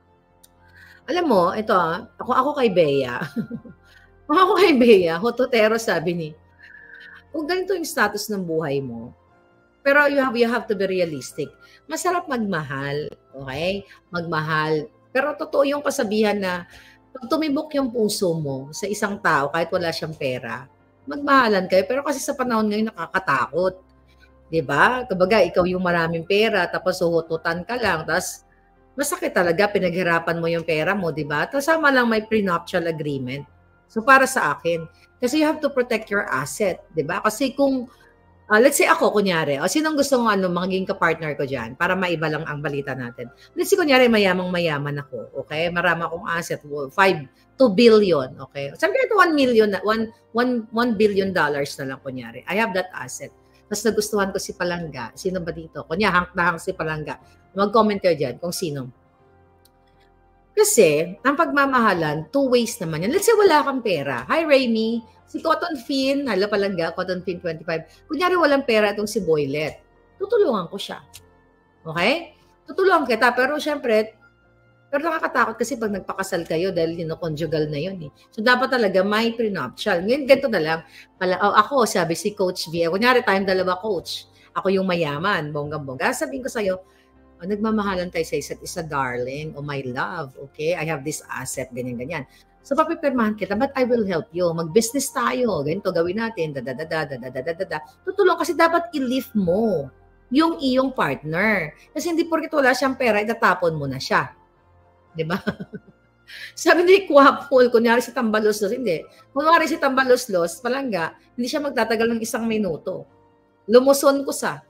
Alam mo, ito ako, ako kay Bea. Ako kay Bea, hototero sabi ni, kung ganito yung status ng buhay mo, pero you have, you have to be realistic. Masarap magmahal, okay? Magmahal. Pero totoo yung kasabihan na pag tumibok yung puso mo sa isang tao kahit wala siyang pera, magmahalan kayo. Pero kasi sa panahon ngayon nakakatakot. Diba? Kumbaga, ikaw yung maraming pera, tapos huhututan ka lang, tapos masakit talaga, pinaghirapan mo yung pera mo, diba? Tapos sama lang may prenuptial agreement. So para sa akin, kasi you have to protect your asset, diba? Kasi kung Uh, let's say ako, kunyari, o sinong gusto mo ano, maging ka-partner ko dyan para maiba lang ang balita natin. Let's say, kunyari, mayamang-mayaman ako, okay? Marami akong asset, five, two billion, okay? Sabi ko, one million, one, one, one billion dollars na lang, kunyari. I have that asset. Tapos nagustuhan ko si Palangga. Sino ba dito? Kunya, hank na hank si Palangga. Mag-comment kayo dyan kung sino. Kasi, ang pagmamahalan, two ways naman yan. Let's say, wala kang pera. Hi, Raimi. Si Cotton Fin, hala Palangga, Cotton Fin twenty-five. Kunyari walang pera itong si Boylet. Tutulungan ko siya. Okay? Tutulungan kita. Pero syempre, Pero nakakatakot kasi pag nagpakasal kayo dahil you know, conjugal na yun eh. So dapat talaga may prenuptial. Ngayon ganito na lang. Pala, oh, ako, sabi si Coach V, kunyari tayong dalawa coach. Ako yung mayaman, bonggang-bongga. Sabihin ko sa'yo, oh, nagmamahalan tayo sa isa't isa, darling, oh my love, okay? I have this asset, ganyan-ganyan. So, papipirmahan kita, but I will help you. Mag-business tayo. Ganito gawin natin. Da-da-da-da, da-da-da-da-da. Tutulong kasi dapat i-lift mo yung iyong partner. Kasi hindi porkit wala siyang pera, itatapon mo na siya. Diba? Sabi ni Kwapol, kunyari si Tambaloslos, hindi. Kunyari si Tambaloslos, palangga, hindi siya magtatagal ng isang minuto. Lumuson ko sa.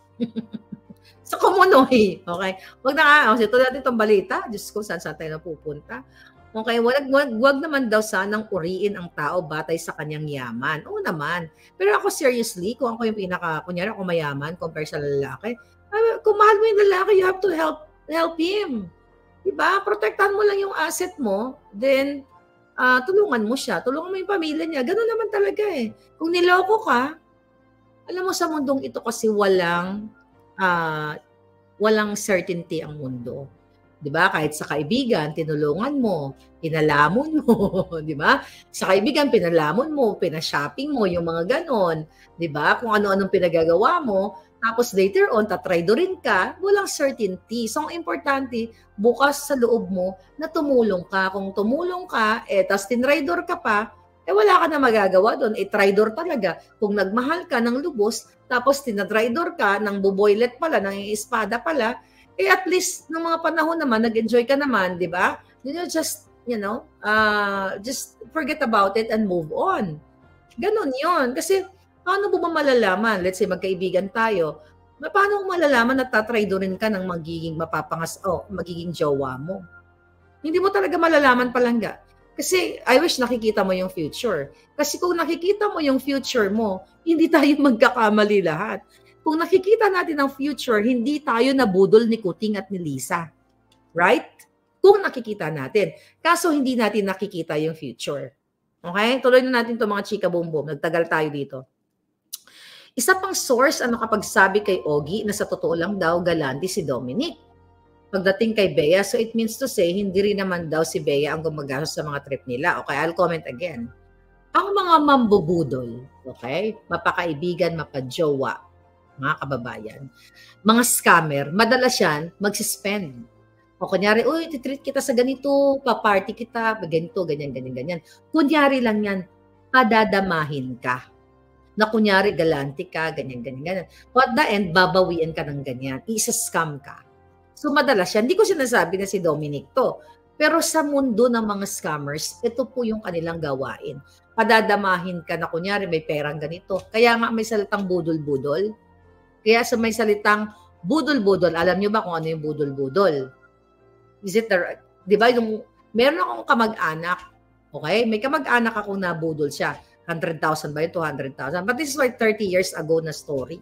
Sa Kumunoy. Okay? Wag na nga. Kasi ito natin itong balita. Diyos ko, saan saan tayo napupunta? Okay, wag, wag, wag naman daw sanang uriin ang tao batay sa kanyang yaman. Oo naman. Pero ako seriously, kung ako yung pinaka, kunyari ako mayaman compare sa lalaki, kung mahal mo yung lalaki, you have to help help him. Diba? Protektahan mo lang yung asset mo, then uh, tulungan mo siya. Tulungan mo yung pamilya niya. Ganun naman talaga eh. Kung niloko ka, alam mo sa mundong ito kasi walang uh, walang certainty ang mundo. 'Di ba? Kahit sa kaibigan, tinulungan mo, pinalamon mo, 'di ba? Sa kaibigan, pinalamon mo, pina-shopping mo, yung mga ganon, 'di ba? Kung ano-anong pinagagawa mo, tapos later on tatraydorin ka, walang certainty. So ang importante, bukas sa loob mo na tumulong ka. Kung tumulong ka, eh tas tinraidor ka pa, eh wala ka na magagawa doon. Eh traidor talaga. Kung nagmahal ka ng lubos, tapos tinatraidor ka ng buboylet pala, ng espada pala, eh at least nung mga panahon naman, nag-enjoy ka naman, di ba? You know, just, you know, uh, just forget about it and move on. Ganon yun. Kasi, paano mo ba malalaman? Let's say, magkaibigan tayo. Paano mo malalaman na tatraidorin ka ng magiging mapapangas, oh, magiging jowa mo? Hindi mo talaga malalaman palangga. Kasi, I wish nakikita mo yung future. Kasi kung nakikita mo yung future mo, hindi tayo magkakamali lahat. Kung nakikita natin ang future, hindi tayo nabudol ni Kuting at ni Lisa. Right? Kung nakikita natin. Kaso hindi natin nakikita yung future. Okay? Tuloy na natin itong mga chika boom boom. Nagtagal tayo dito. Isa pang source ang nakapagsabi kay Ogie na sa totoo lang daw galante si Dominic. Pagdating kay Bea, so it means to say, hindi rin naman daw si Bea ang gumagastos sa mga trip nila. Okay, I'll comment again. Ang mga mambubudol, okay? Mapakaibigan, mapajowa, mga kababayan, mga scammer, madalas yan magsispend. O kunyari, uy, titreat kita sa ganito, paparty kita, ganito, ganyan, ganyan, ganyan. Kunyari lang yan, padadamahin ka. Na kunyari, galante ka, ganyan, ganyan, ganyan. So at the end, babawian ka ng ganyan. Isa-scam ka. So madalas yan. Hindi ko sinasabi na si Dominic to. Pero sa mundo ng mga scammers, ito po yung kanilang gawain. Padadamahin ka na kunyari, may perang ganito. Kaya nga may salitang budol-budol. Kaya sa may salitang budol-budol, alam nyo ba kung ano yung budol-budol? Is it the, di ba, yung, meron akong kamag-anak, okay? May kamag-anak akong nabudol siya. one hundred thousand ba yun? two hundred thousand. But this is like thirty years ago na story.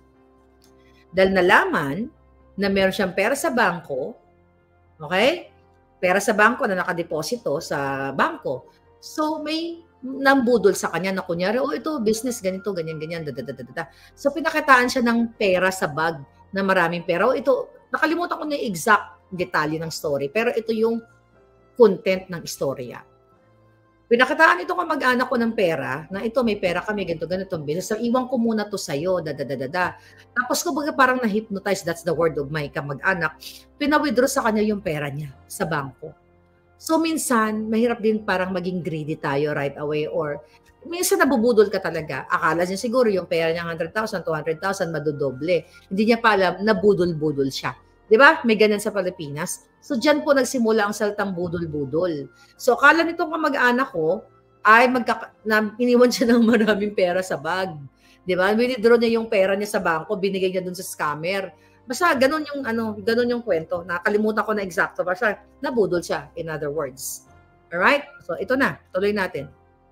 Dahil nalaman na meron siyang pera sa bangko, okay? Pera sa bangko na nakadeposito sa bangko. So, may nambudol sa kanya na kunyari, oh ito, business, ganito, ganyan, ganyan, dadadadada. So, pinakitaan siya ng pera sa bag na maraming pera. Oh, ito, nakalimutan ko na yung exact detalye ng story, pero ito yung content ng istorya. Pinakitaan ito kamag-anak ko ng pera, na ito, may pera kami, ganito, ganito, business. So, iwan ko muna to sa'yo, dadadadada. Tapos, kumbaga parang na-hypnotize, that's the word of my kamag-anak, pina-withdraw sa kanya yung pera niya sa bangko. So, minsan, mahirap din parang maging greedy tayo right away or minsan nabubudol ka talaga. Akala niya siguro yung pera niya one hundred thousand, two hundred thousand, madodoble. Hindi niya pa alam na budol-budol siya. Di ba? May ganyan sa Pilipinas. So, dyan po nagsimula ang salitang budol-budol. So, akala nitong kamag-anak ko ay magka, na, iniwan siya ng maraming pera sa bag. Di ba? Withdraw niya yung pera niya sa bangko, binigay niya dun sa scammer. Basta ganun yung ano, ganun yung kwento. Nakalimutan ko na eksakto. Basta nabudol siya, in other words. Alright? So, ito na. Tuloy natin.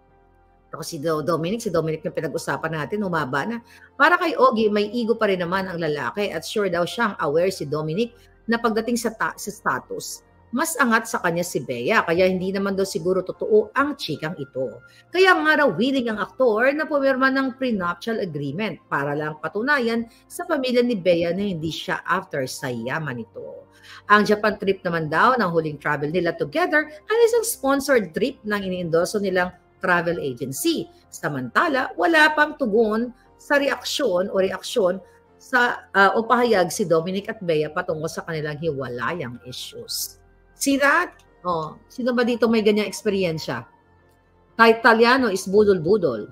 Ako si Dominic, si Dominic yung pinag-usapan natin, humaba na. Para kay Ogie, may ego pa rin naman ang lalaki at sure daw siyang aware si Dominic na pagdating sa, ta- sa status, mas angat sa kanya si Bea, kaya hindi naman daw siguro totoo ang chikang ito. Kaya nga raw willing ang aktor na pumirma ng prenuptial agreement para lang patunayan sa pamilya ni Bea na hindi siya after sa yaman nito. Ang Japan trip naman daw ng huling travel nila together ay isang sponsored trip ng iniendorso nilang travel agency. Samantala, wala pang tugon sa reaksyon o reaksyon sa uh, o pahayag si Dominic at Bea patungkol sa kanilang hiwalayang issues. See that? Oh, sino ba dito may ganyang eksperyensya? Kahit Italiano is budol-budol.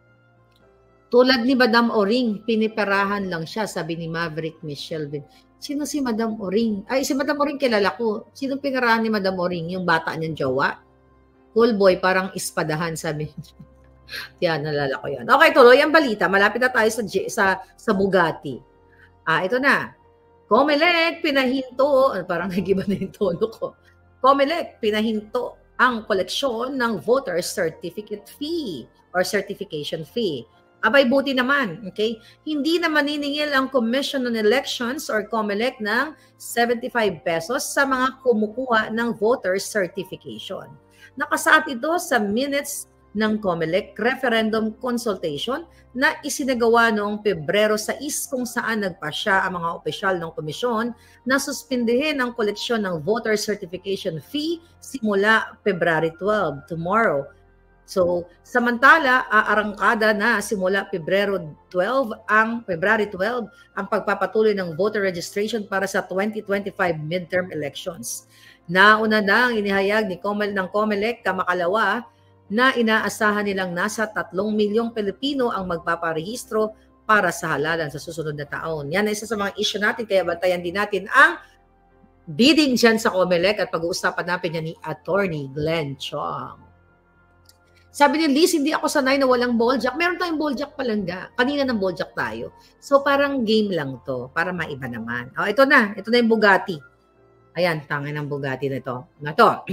Tulad ni Madam Oring, piniperahan lang siya, sabi ni Maverick Michelle. Sino si Madam Oring? Ay, si Madam Oring kilala ko. Sino pinarahan ni Madam Oring? Yung bata niyang jowa? Cool boy, parang ispadahan, sabi niya. Yan, nalala ko yan. Okay, tuloy ang balita. Malapit na tayo sa, sa, sa Bugatti. Ah, ito na. Comelec, pinahinto. Parang nag-iba na yung tono ko. Comelec, pinahinto ang koleksyon ng voter certificate fee or certification fee. Abay, buti naman, okay? Hindi na maniningil ang Commission on Elections or Comelec ng seventy-five pesos sa mga kumukuha ng voter certification. Nakasaad ito sa minutes ng Comelec referendum consultation na isinagawa noong Pebrero sais kung saan nagpasya ang mga opisyal ng komisyon na suspindihin ang koleksyon ng voter certification fee simula February twelve, tomorrow. So, samantala, aarangkada na simula Pebrero twelve ang February twelve ang pagpapatuloy ng voter registration para sa twenty twenty-five midterm elections. Nauna na ang inihayag ni Comel ng Comelec kamakalawa na inaasahan nilang nasa tatlong milyong Pilipino ang magpaparehistro para sa halalan sa susunod na taon. Yan ay isa sa mga issue natin, kaya bantayan din natin ang bidding dyan sa Comelec at pag-uusapan natin yan ni Attorney Glenn Chong. Sabi ni Liz, hindi ako sanay na walang ball jack. Meron tayong ball jack palangga. Kanina ng ball jack tayo. So parang game lang to para maiba naman. Oh, ito na. Ito na yung Bugatti. Ayan, tangin ng Bugatti na ito. Na to.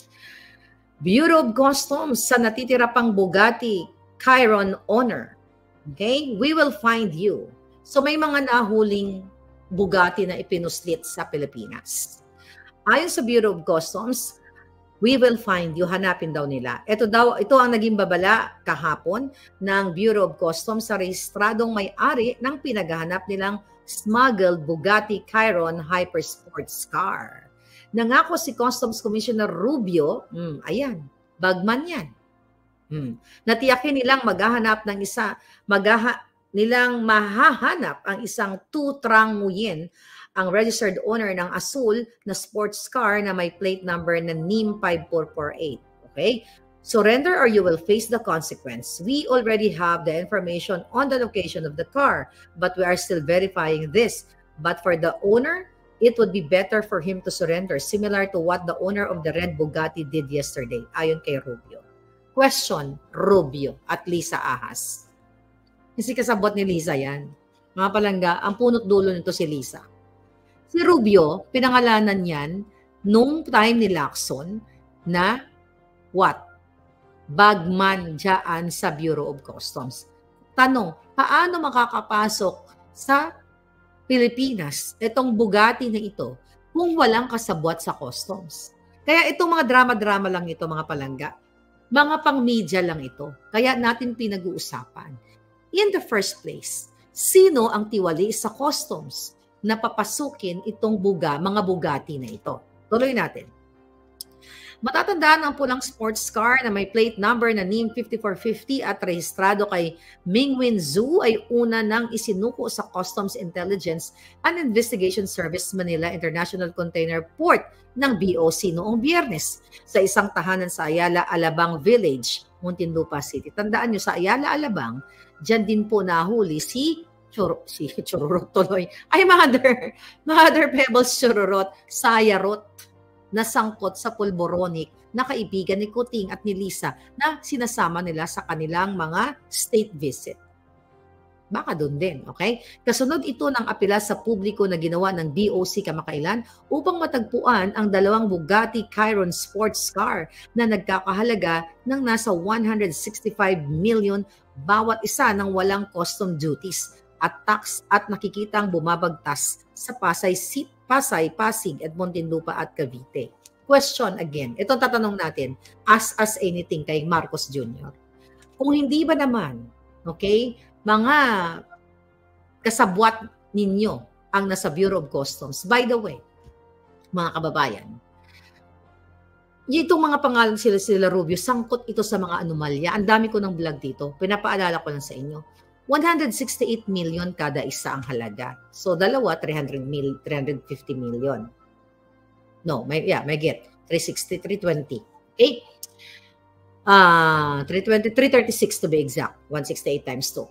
Bureau of Customs sa natitira pang Bugatti Chiron owner. Okay? We will find you. So may mga nahuling Bugatti na ipinuslit sa Pilipinas. Ayon sa Bureau of Customs, we will find you. Hanapin daw nila. Ito daw, ito ang naging babala kahapon ng Bureau of Customs sa rehistradong may-ari ng pinaghahanap nilang smuggled Bugatti Chiron Hypersports car. Nangako si Customs Commissioner Rubio, hmm, ayan, bagman yan. Hmm. Natiyakin nilang maghahanap ng isa, maghaha, nilang mahahanap ang isang two-trang Nguyen, ang registered owner ng asul na sports car na may plate number na N I M five four four eight. Okay? Surrender or you will face the consequence. We already have the information on the location of the car, but we are still verifying this. But for the owner, it would be better for him to surrender, similar to what the owner of the red Bugatti did yesterday, ayon kay Rubio. Question, Rubio at Lisa Ahas. Kasi kasabot ni Lisa yan. Mga palangga, ang punot dulo nito si Lisa. Si Rubio, pinangalanan yan nung time ni Lacson na what? Bagman dyan sa Bureau of Customs. Tanong, paano makakapasok sa Pilipinas itong Bugatti na ito kung walang kasabwat sa customs? Kaya itong mga drama-drama lang ito, mga palangga, mga pang-media lang ito. Kaya natin pinag-uusapan. In the first place, sino ang tiwali sa customs na papasukin itong buga, mga Bugatti na ito? Tuloy natin. Matatandaan ang pulang sports car na may plate number na N I M fifty-four fifty at rehistrado kay Mingwin Zhu ay una nang isinuko sa Customs Intelligence and Investigation Service Manila International Container Port ng B O C noong Biyernes sa isang tahanan sa Ayala, Alabang Village, Muntinlupa City. Tandaan nyo, sa Ayala, Alabang, dyan din po nahuli si Chur si Chururot tuloy. Ay, Mother, Mother Pebbles Chururot, Sayarot, na sangkot sa pulboronic na kaibigan ni Kuting at ni Lisa na sinasama nila sa kanilang mga state visit. Baka doon din, okay? Kasunod ito ng apela sa publiko na ginawa ng B O C kamakailan upang matagpuan ang dalawang Bugatti Chiron sports car na nagkakahalaga ng nasa one hundred sixty-five million bawat isa ng walang custom duties at tax at nakikitang bumabagtas sa Pasay City, Pasay, Pasig, at Muntinlupa at Cavite. question again. Ito tatanong natin, as as anything kay Marcos Junior Kung hindi ba naman, okay, mga kasabwat ninyo ang nasa Bureau of Customs. By the way, mga kababayan, itong mga pangalan sila sila Rubio, sangkot ito sa mga anomalya. Ang dami ko ng vlog dito. Pinapaalala ko lang sa inyo. one hundred sixty-eight million kada isa ang halaga. So, dalawa, three hundred mil, three hundred fifty million. No, may, yeah, may get. three sixty, three twenty. Okay? Uh, three twenty, three thirty-six to be exact. one sixty-eight times two.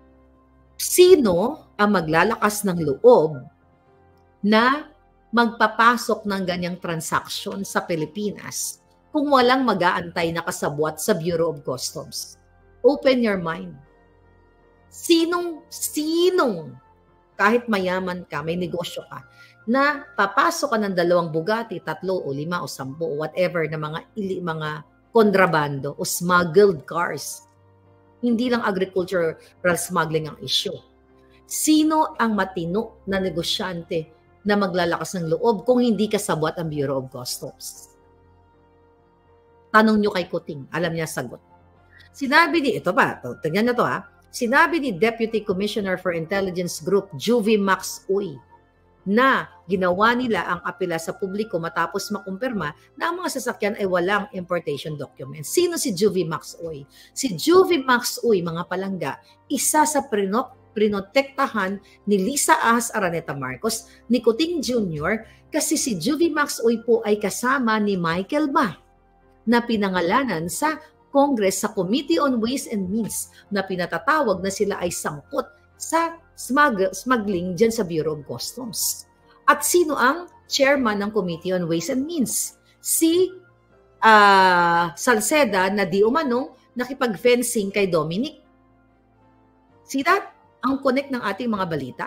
Sino ang maglalakas ng loob na magpapasok ng ganyang transaction sa Pilipinas kung walang mag-aantay na kasabwat sa Bureau of Customs? Open your mind. Sinong, sinong, kahit mayaman ka, may negosyo ka, na papasok ka ng dalawang Bugatti, tatlo o lima o sampu o whatever na mga, ili, mga kontrabando o smuggled cars. Hindi lang agricultural smuggling ang issue. Sino ang matino na negosyante na maglalakas ng loob kung hindi kasabwat ang Bureau of Customs? Tanong nyo kay Kuting, alam niya sagot. Sinabi ni, ito pa, ito, tingnan na to ha, sinabi ni Deputy Commissioner for Intelligence Group, Juvie Max Uy, na ginawa nila ang apela sa publiko matapos makumpirma na ang mga sasakyan ay walang importation documents. Sino si Juvie Max Uy? Si Juvie Max Uy, mga palangga, isa sa prinop, prinotektahan ni Lisa Ahas Araneta Marcos, ni Kuting Junior, kasi si Juvie Max Uy po ay kasama ni Michael Ma na pinangalanan sa Congress sa Committee on Ways and Means na pinatatawag na sila ay sangkot sa smugg smuggling dyan sa Bureau of Customs. At sino ang chairman ng Committee on Ways and Means? Si uh, Salceda na di umanong nakipag-fencing kay Dominic. See that? Ang connect ng ating mga balita.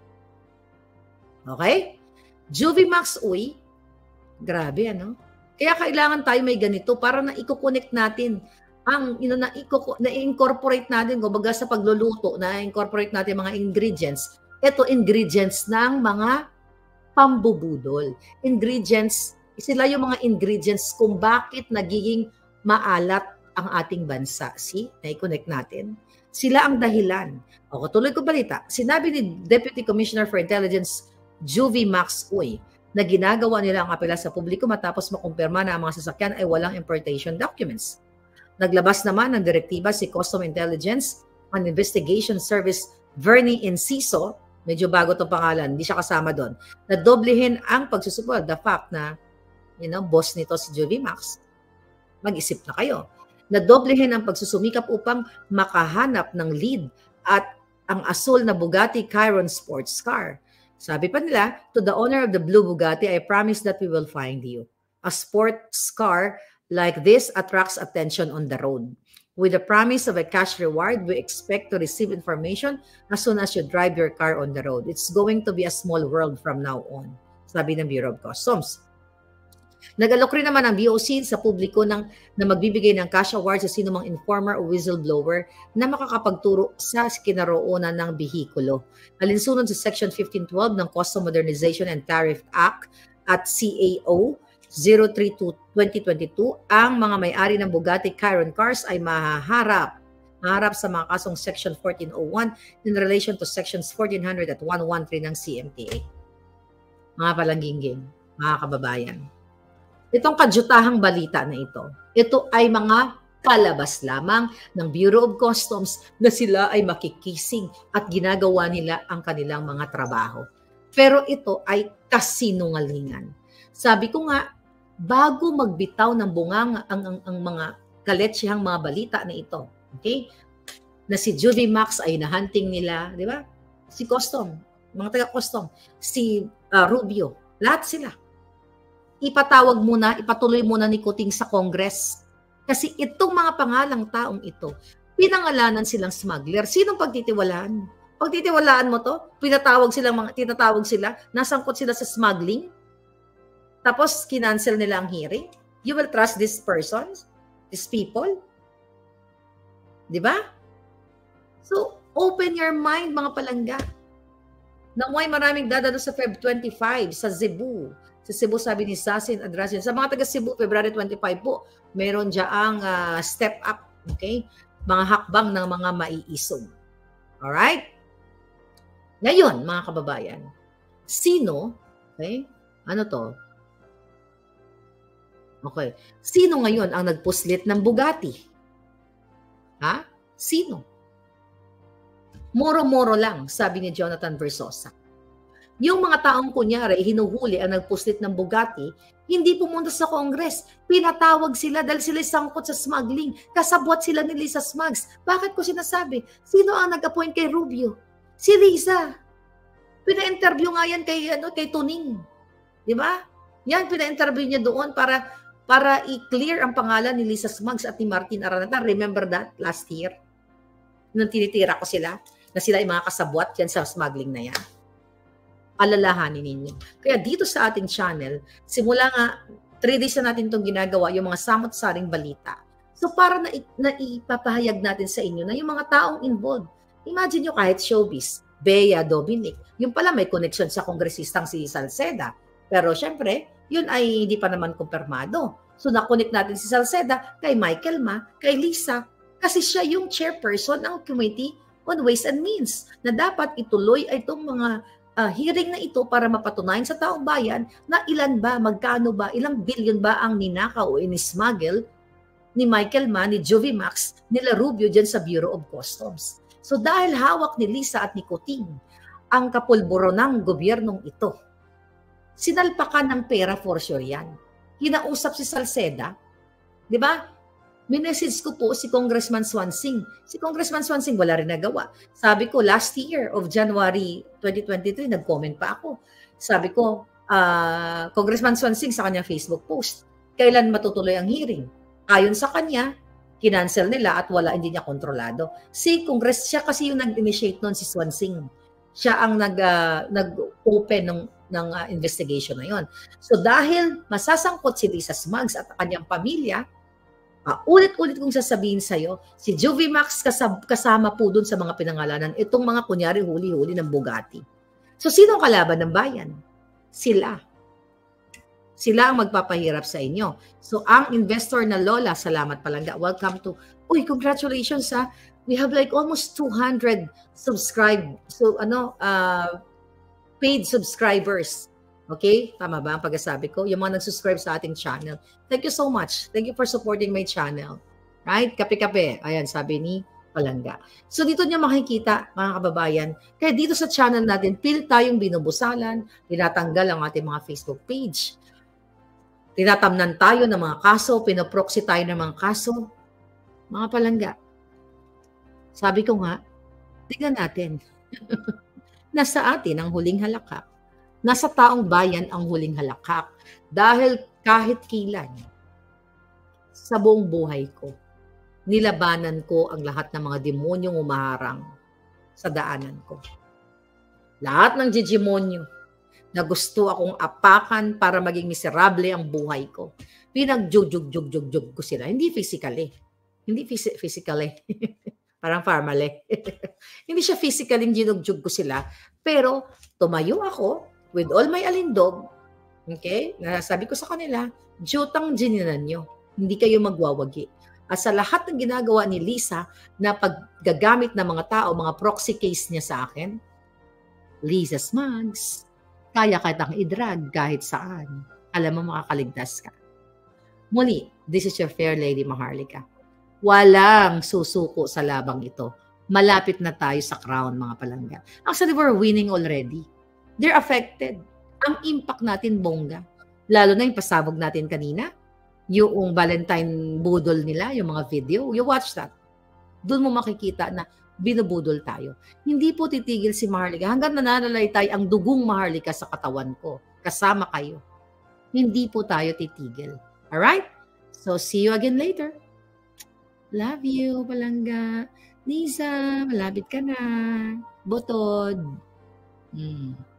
Okay? Juvie Max Uy, grabe ano? Kaya kailangan tayo may ganito para na i-connect natin ang you know, na i-incorporate natin kumbaga sa pagluluto, na incorporate natin mga ingredients. Ito ingredients ng mga pambubudol. Ingredients, sila yung mga ingredients kung bakit nagiging maalat ang ating bansa. See? Na-connect natin. Sila ang dahilan. O, tuloy ko balita. Sinabi ni Deputy Commissioner for Intelligence Juvie Max Uy na ginagawa nila ang apela sa publiko matapos makumpirma na ang mga sasakyan ay walang importation documents. Naglabas naman ng direktiba si Custom Intelligence and Investigation Service Vernie Enciso, medyo bago itong pangalan, hindi siya kasama doon, na doblehin ang pagsusuport. The fact na, you know, boss nito si Juvie Max, mag-isip na kayo. Na doblehin ang pagsusumikap upang makahanap ng lead at ang asul na Bugatti Chiron sports car. Sabi pa nila, to the owner of the blue Bugatti, I promise that we will find you. A sports car like this attracts attention on the road. With the promise of a cash reward, we expect to receive information as soon as you drive your car on the road. It's going to be a small world from now on, sabi ng Bureau of Customs. Nag-alok rin naman ang B O C sa publiko ng, na magbibigay ng cash award sa sinumang informer o whistleblower na makakapagturo sa kinaroonan ng bihikulo. Alinsunod sa Section fifteen twelve ng Custom Modernization and Tariff Act at C A O zero three two twenty twenty-two, ang mga may-ari ng Bugatti Chiron cars ay mahaharap maharap sa mga kasong Section fourteen oh one in relation to Sections fourteen hundred at one thirteen ng C M T A. Mga palangginging, mga kababayan. Itong kadyutahang balita na ito, ito ay mga palabas lamang ng Bureau of Customs na sila ay makikising at ginagawa nila ang kanilang mga trabaho. Pero ito ay kasinungalingan. Sabi ko nga, bago magbitaw ng bungang ang, ang, ang mga kaletsihang mga balita na ito, okay? Na si Juvie Max ay nahunting nila, di ba? Si Custom, mga taga-Custom, si uh, Rubio, lahat sila. Ipatawag muna, ipatuloy muna ni Kuting sa Congress. Kasi itong mga pangalang taong ito, pinangalanan silang smuggler. Sinong pagtitiwalaan? Pagtitiwalaan mo to, pinatawag silang mga, tinatawag sila, nasangkot sila sa smuggling, tapos kinancel nila ang hearing. You will trust these persons? These people? Di ba? So, open your mind, mga palangga. Naway maraming dadalo sa Feb twenty-five sa Cebu. Sa Cebu, sabi ni Sasin Adrasian. Sa mga taga Cebu, February twenty-five po, meron dyaang uh, step up, okay? Mga hakbang ng mga maiisog. Alright? Ngayon, mga kababayan, sino, okay? Ano to? Okay. Sino ngayon ang nagpuslit ng Bugatti? Ha? Sino? Moro-moro lang, sabi ni Jonathan Versosa. Yung mga taong kunyari, hinuhuli ang nagpuslit ng Bugatti, hindi pumunta sa Congress. Pinatawag sila dahil sila sangkot sa smuggling. Kasabwat sila ni Lisa Smugs. Bakit ko sinasabi? Sino ang nag-appoint kay Rubio? Si Lisa. Pina-interview nga yan kay, ano, kay Tuning. Di ba? Yan, pina-interview niya doon para para i-clear ang pangalan ni Lisa Smugs at ni Martin Araneta. Remember that last year? Nung tinitira ko sila, na sila ay mga kasabwat yan sa smuggling na yan. Alalahanin ninyo. Kaya dito sa ating channel, simula nga, three days na natin itong ginagawa, yung mga samot-saring balita. So para na, na ipapahayag natin sa inyo na yung mga taong involved. Imagine nyo kahit showbiz, Bea Dominic, yung pala may connection sa kongresistang si Salceda. Pero syempre, yun ay hindi pa naman kumpirmado. So nakonect natin si Salceda kay Michael Ma, kay Lisa, kasi siya yung chairperson ng Committee on Ways and Means na dapat ituloy ay itong mga uh, hearing na ito para mapatunayan sa taong bayan na ilan ba, magkano ba, ilang billion ba ang ninakaw o inismuggle ni Michael Ma, ni Jovie Max, nila Rubio dyan sa Bureau of Customs. So dahil hawak ni Lisa at ni Kuting ang kapulburo ng gobyernong ito, sinalpakan ng pera for sure yan. Kinausap si Salceda, di ba? Minessage ko po si Congressman Swansing. Si Congressman Swansing wala rin nagawa. Sabi ko, last year of January twenty twenty-three, nag-comment pa ako. Sabi ko, uh, Congressman Swansing sa kanyang Facebook post, kailan matutuloy ang hearing? Ayon sa kanya, kinancel nila at wala, hindi niya kontrolado. Si Congress, siya kasi yung nag-initiate nun, si Swansing. Siya ang nag, uh, nag-open ng ng uh, investigation na yon. So dahil masasangkot si Lisa Smugs at kanyang pamilya, uh, ulit-ulit kong sasabihin sa'yo, si Jovie Max kasab- kasama po dun sa mga pinangalanan, itong mga kunyari huli-huli ng Bugatti. So sino ang kalaban ng bayan? Sila. Sila ang magpapahirap sa inyo. So ang investor na Lola, salamat palangga, welcome to, uy, congratulations ha, we have like almost two hundred subscribe, so ano, uh, paid subscribers. Okay? Tama ba ang pagkasabi ko? Yung mga nag-subscribe sa ating channel. Thank you so much. Thank you for supporting my channel. Right? Kape-kape. Ayan, sabi ni Palangga. So dito niyo makikita, mga kababayan, kaya dito sa channel natin, pilit tayong binubusalan, tinatanggal ang ating mga Facebook page. Tinatamnan tayo ng mga kaso, pinoproxy tayo ng mga kaso. Mga Palangga, sabi ko nga, tingnan natin. Nasa atin ang huling halakak. Nasa taong bayan ang huling halakak. Dahil kahit kailan, sa buong buhay ko, nilabanan ko ang lahat ng mga demonyong umaharang sa daanan ko. Lahat ng demonyo na gusto akong apakan para maging miserable ang buhay ko. Pinag-jug-jug-jug-jug ko sila. Hindi physically. Hindi phys- physically. Parang formally. Hindi siya physically ginugjug ko sila. Pero tumayo ako with all my alindog. Okay? Sabi ko sa kanila, jutang gininan nyo. Hindi kayo magwawagi. At sa lahat ng ginagawa ni Lisa na paggagamit ng mga tao, mga proxy case niya sa akin, Lisa Smugs, kaya kitang i-drag kahit saan. Alam mo, makakaligtas ka. Muli, this is your fair lady Maharlika. Walang susuko sa labang ito. Malapit na tayo sa crown, mga Palangga. Actually, we're winning already. They're affected. Ang impact natin, bongga. Lalo na yung pasabog natin kanina. Yung Valentine budol nila, yung mga video. You watch that. Doon mo makikita na binubudol tayo. Hindi po titigil si Maharlika. Hanggang nananalaytay ang dugong Maharlika sa katawan ko. Kasama kayo. Hindi po tayo titigil. Alright? So, see you again later. Love you, Palangga. Lisa, malapit ka na. Botod. Hmm.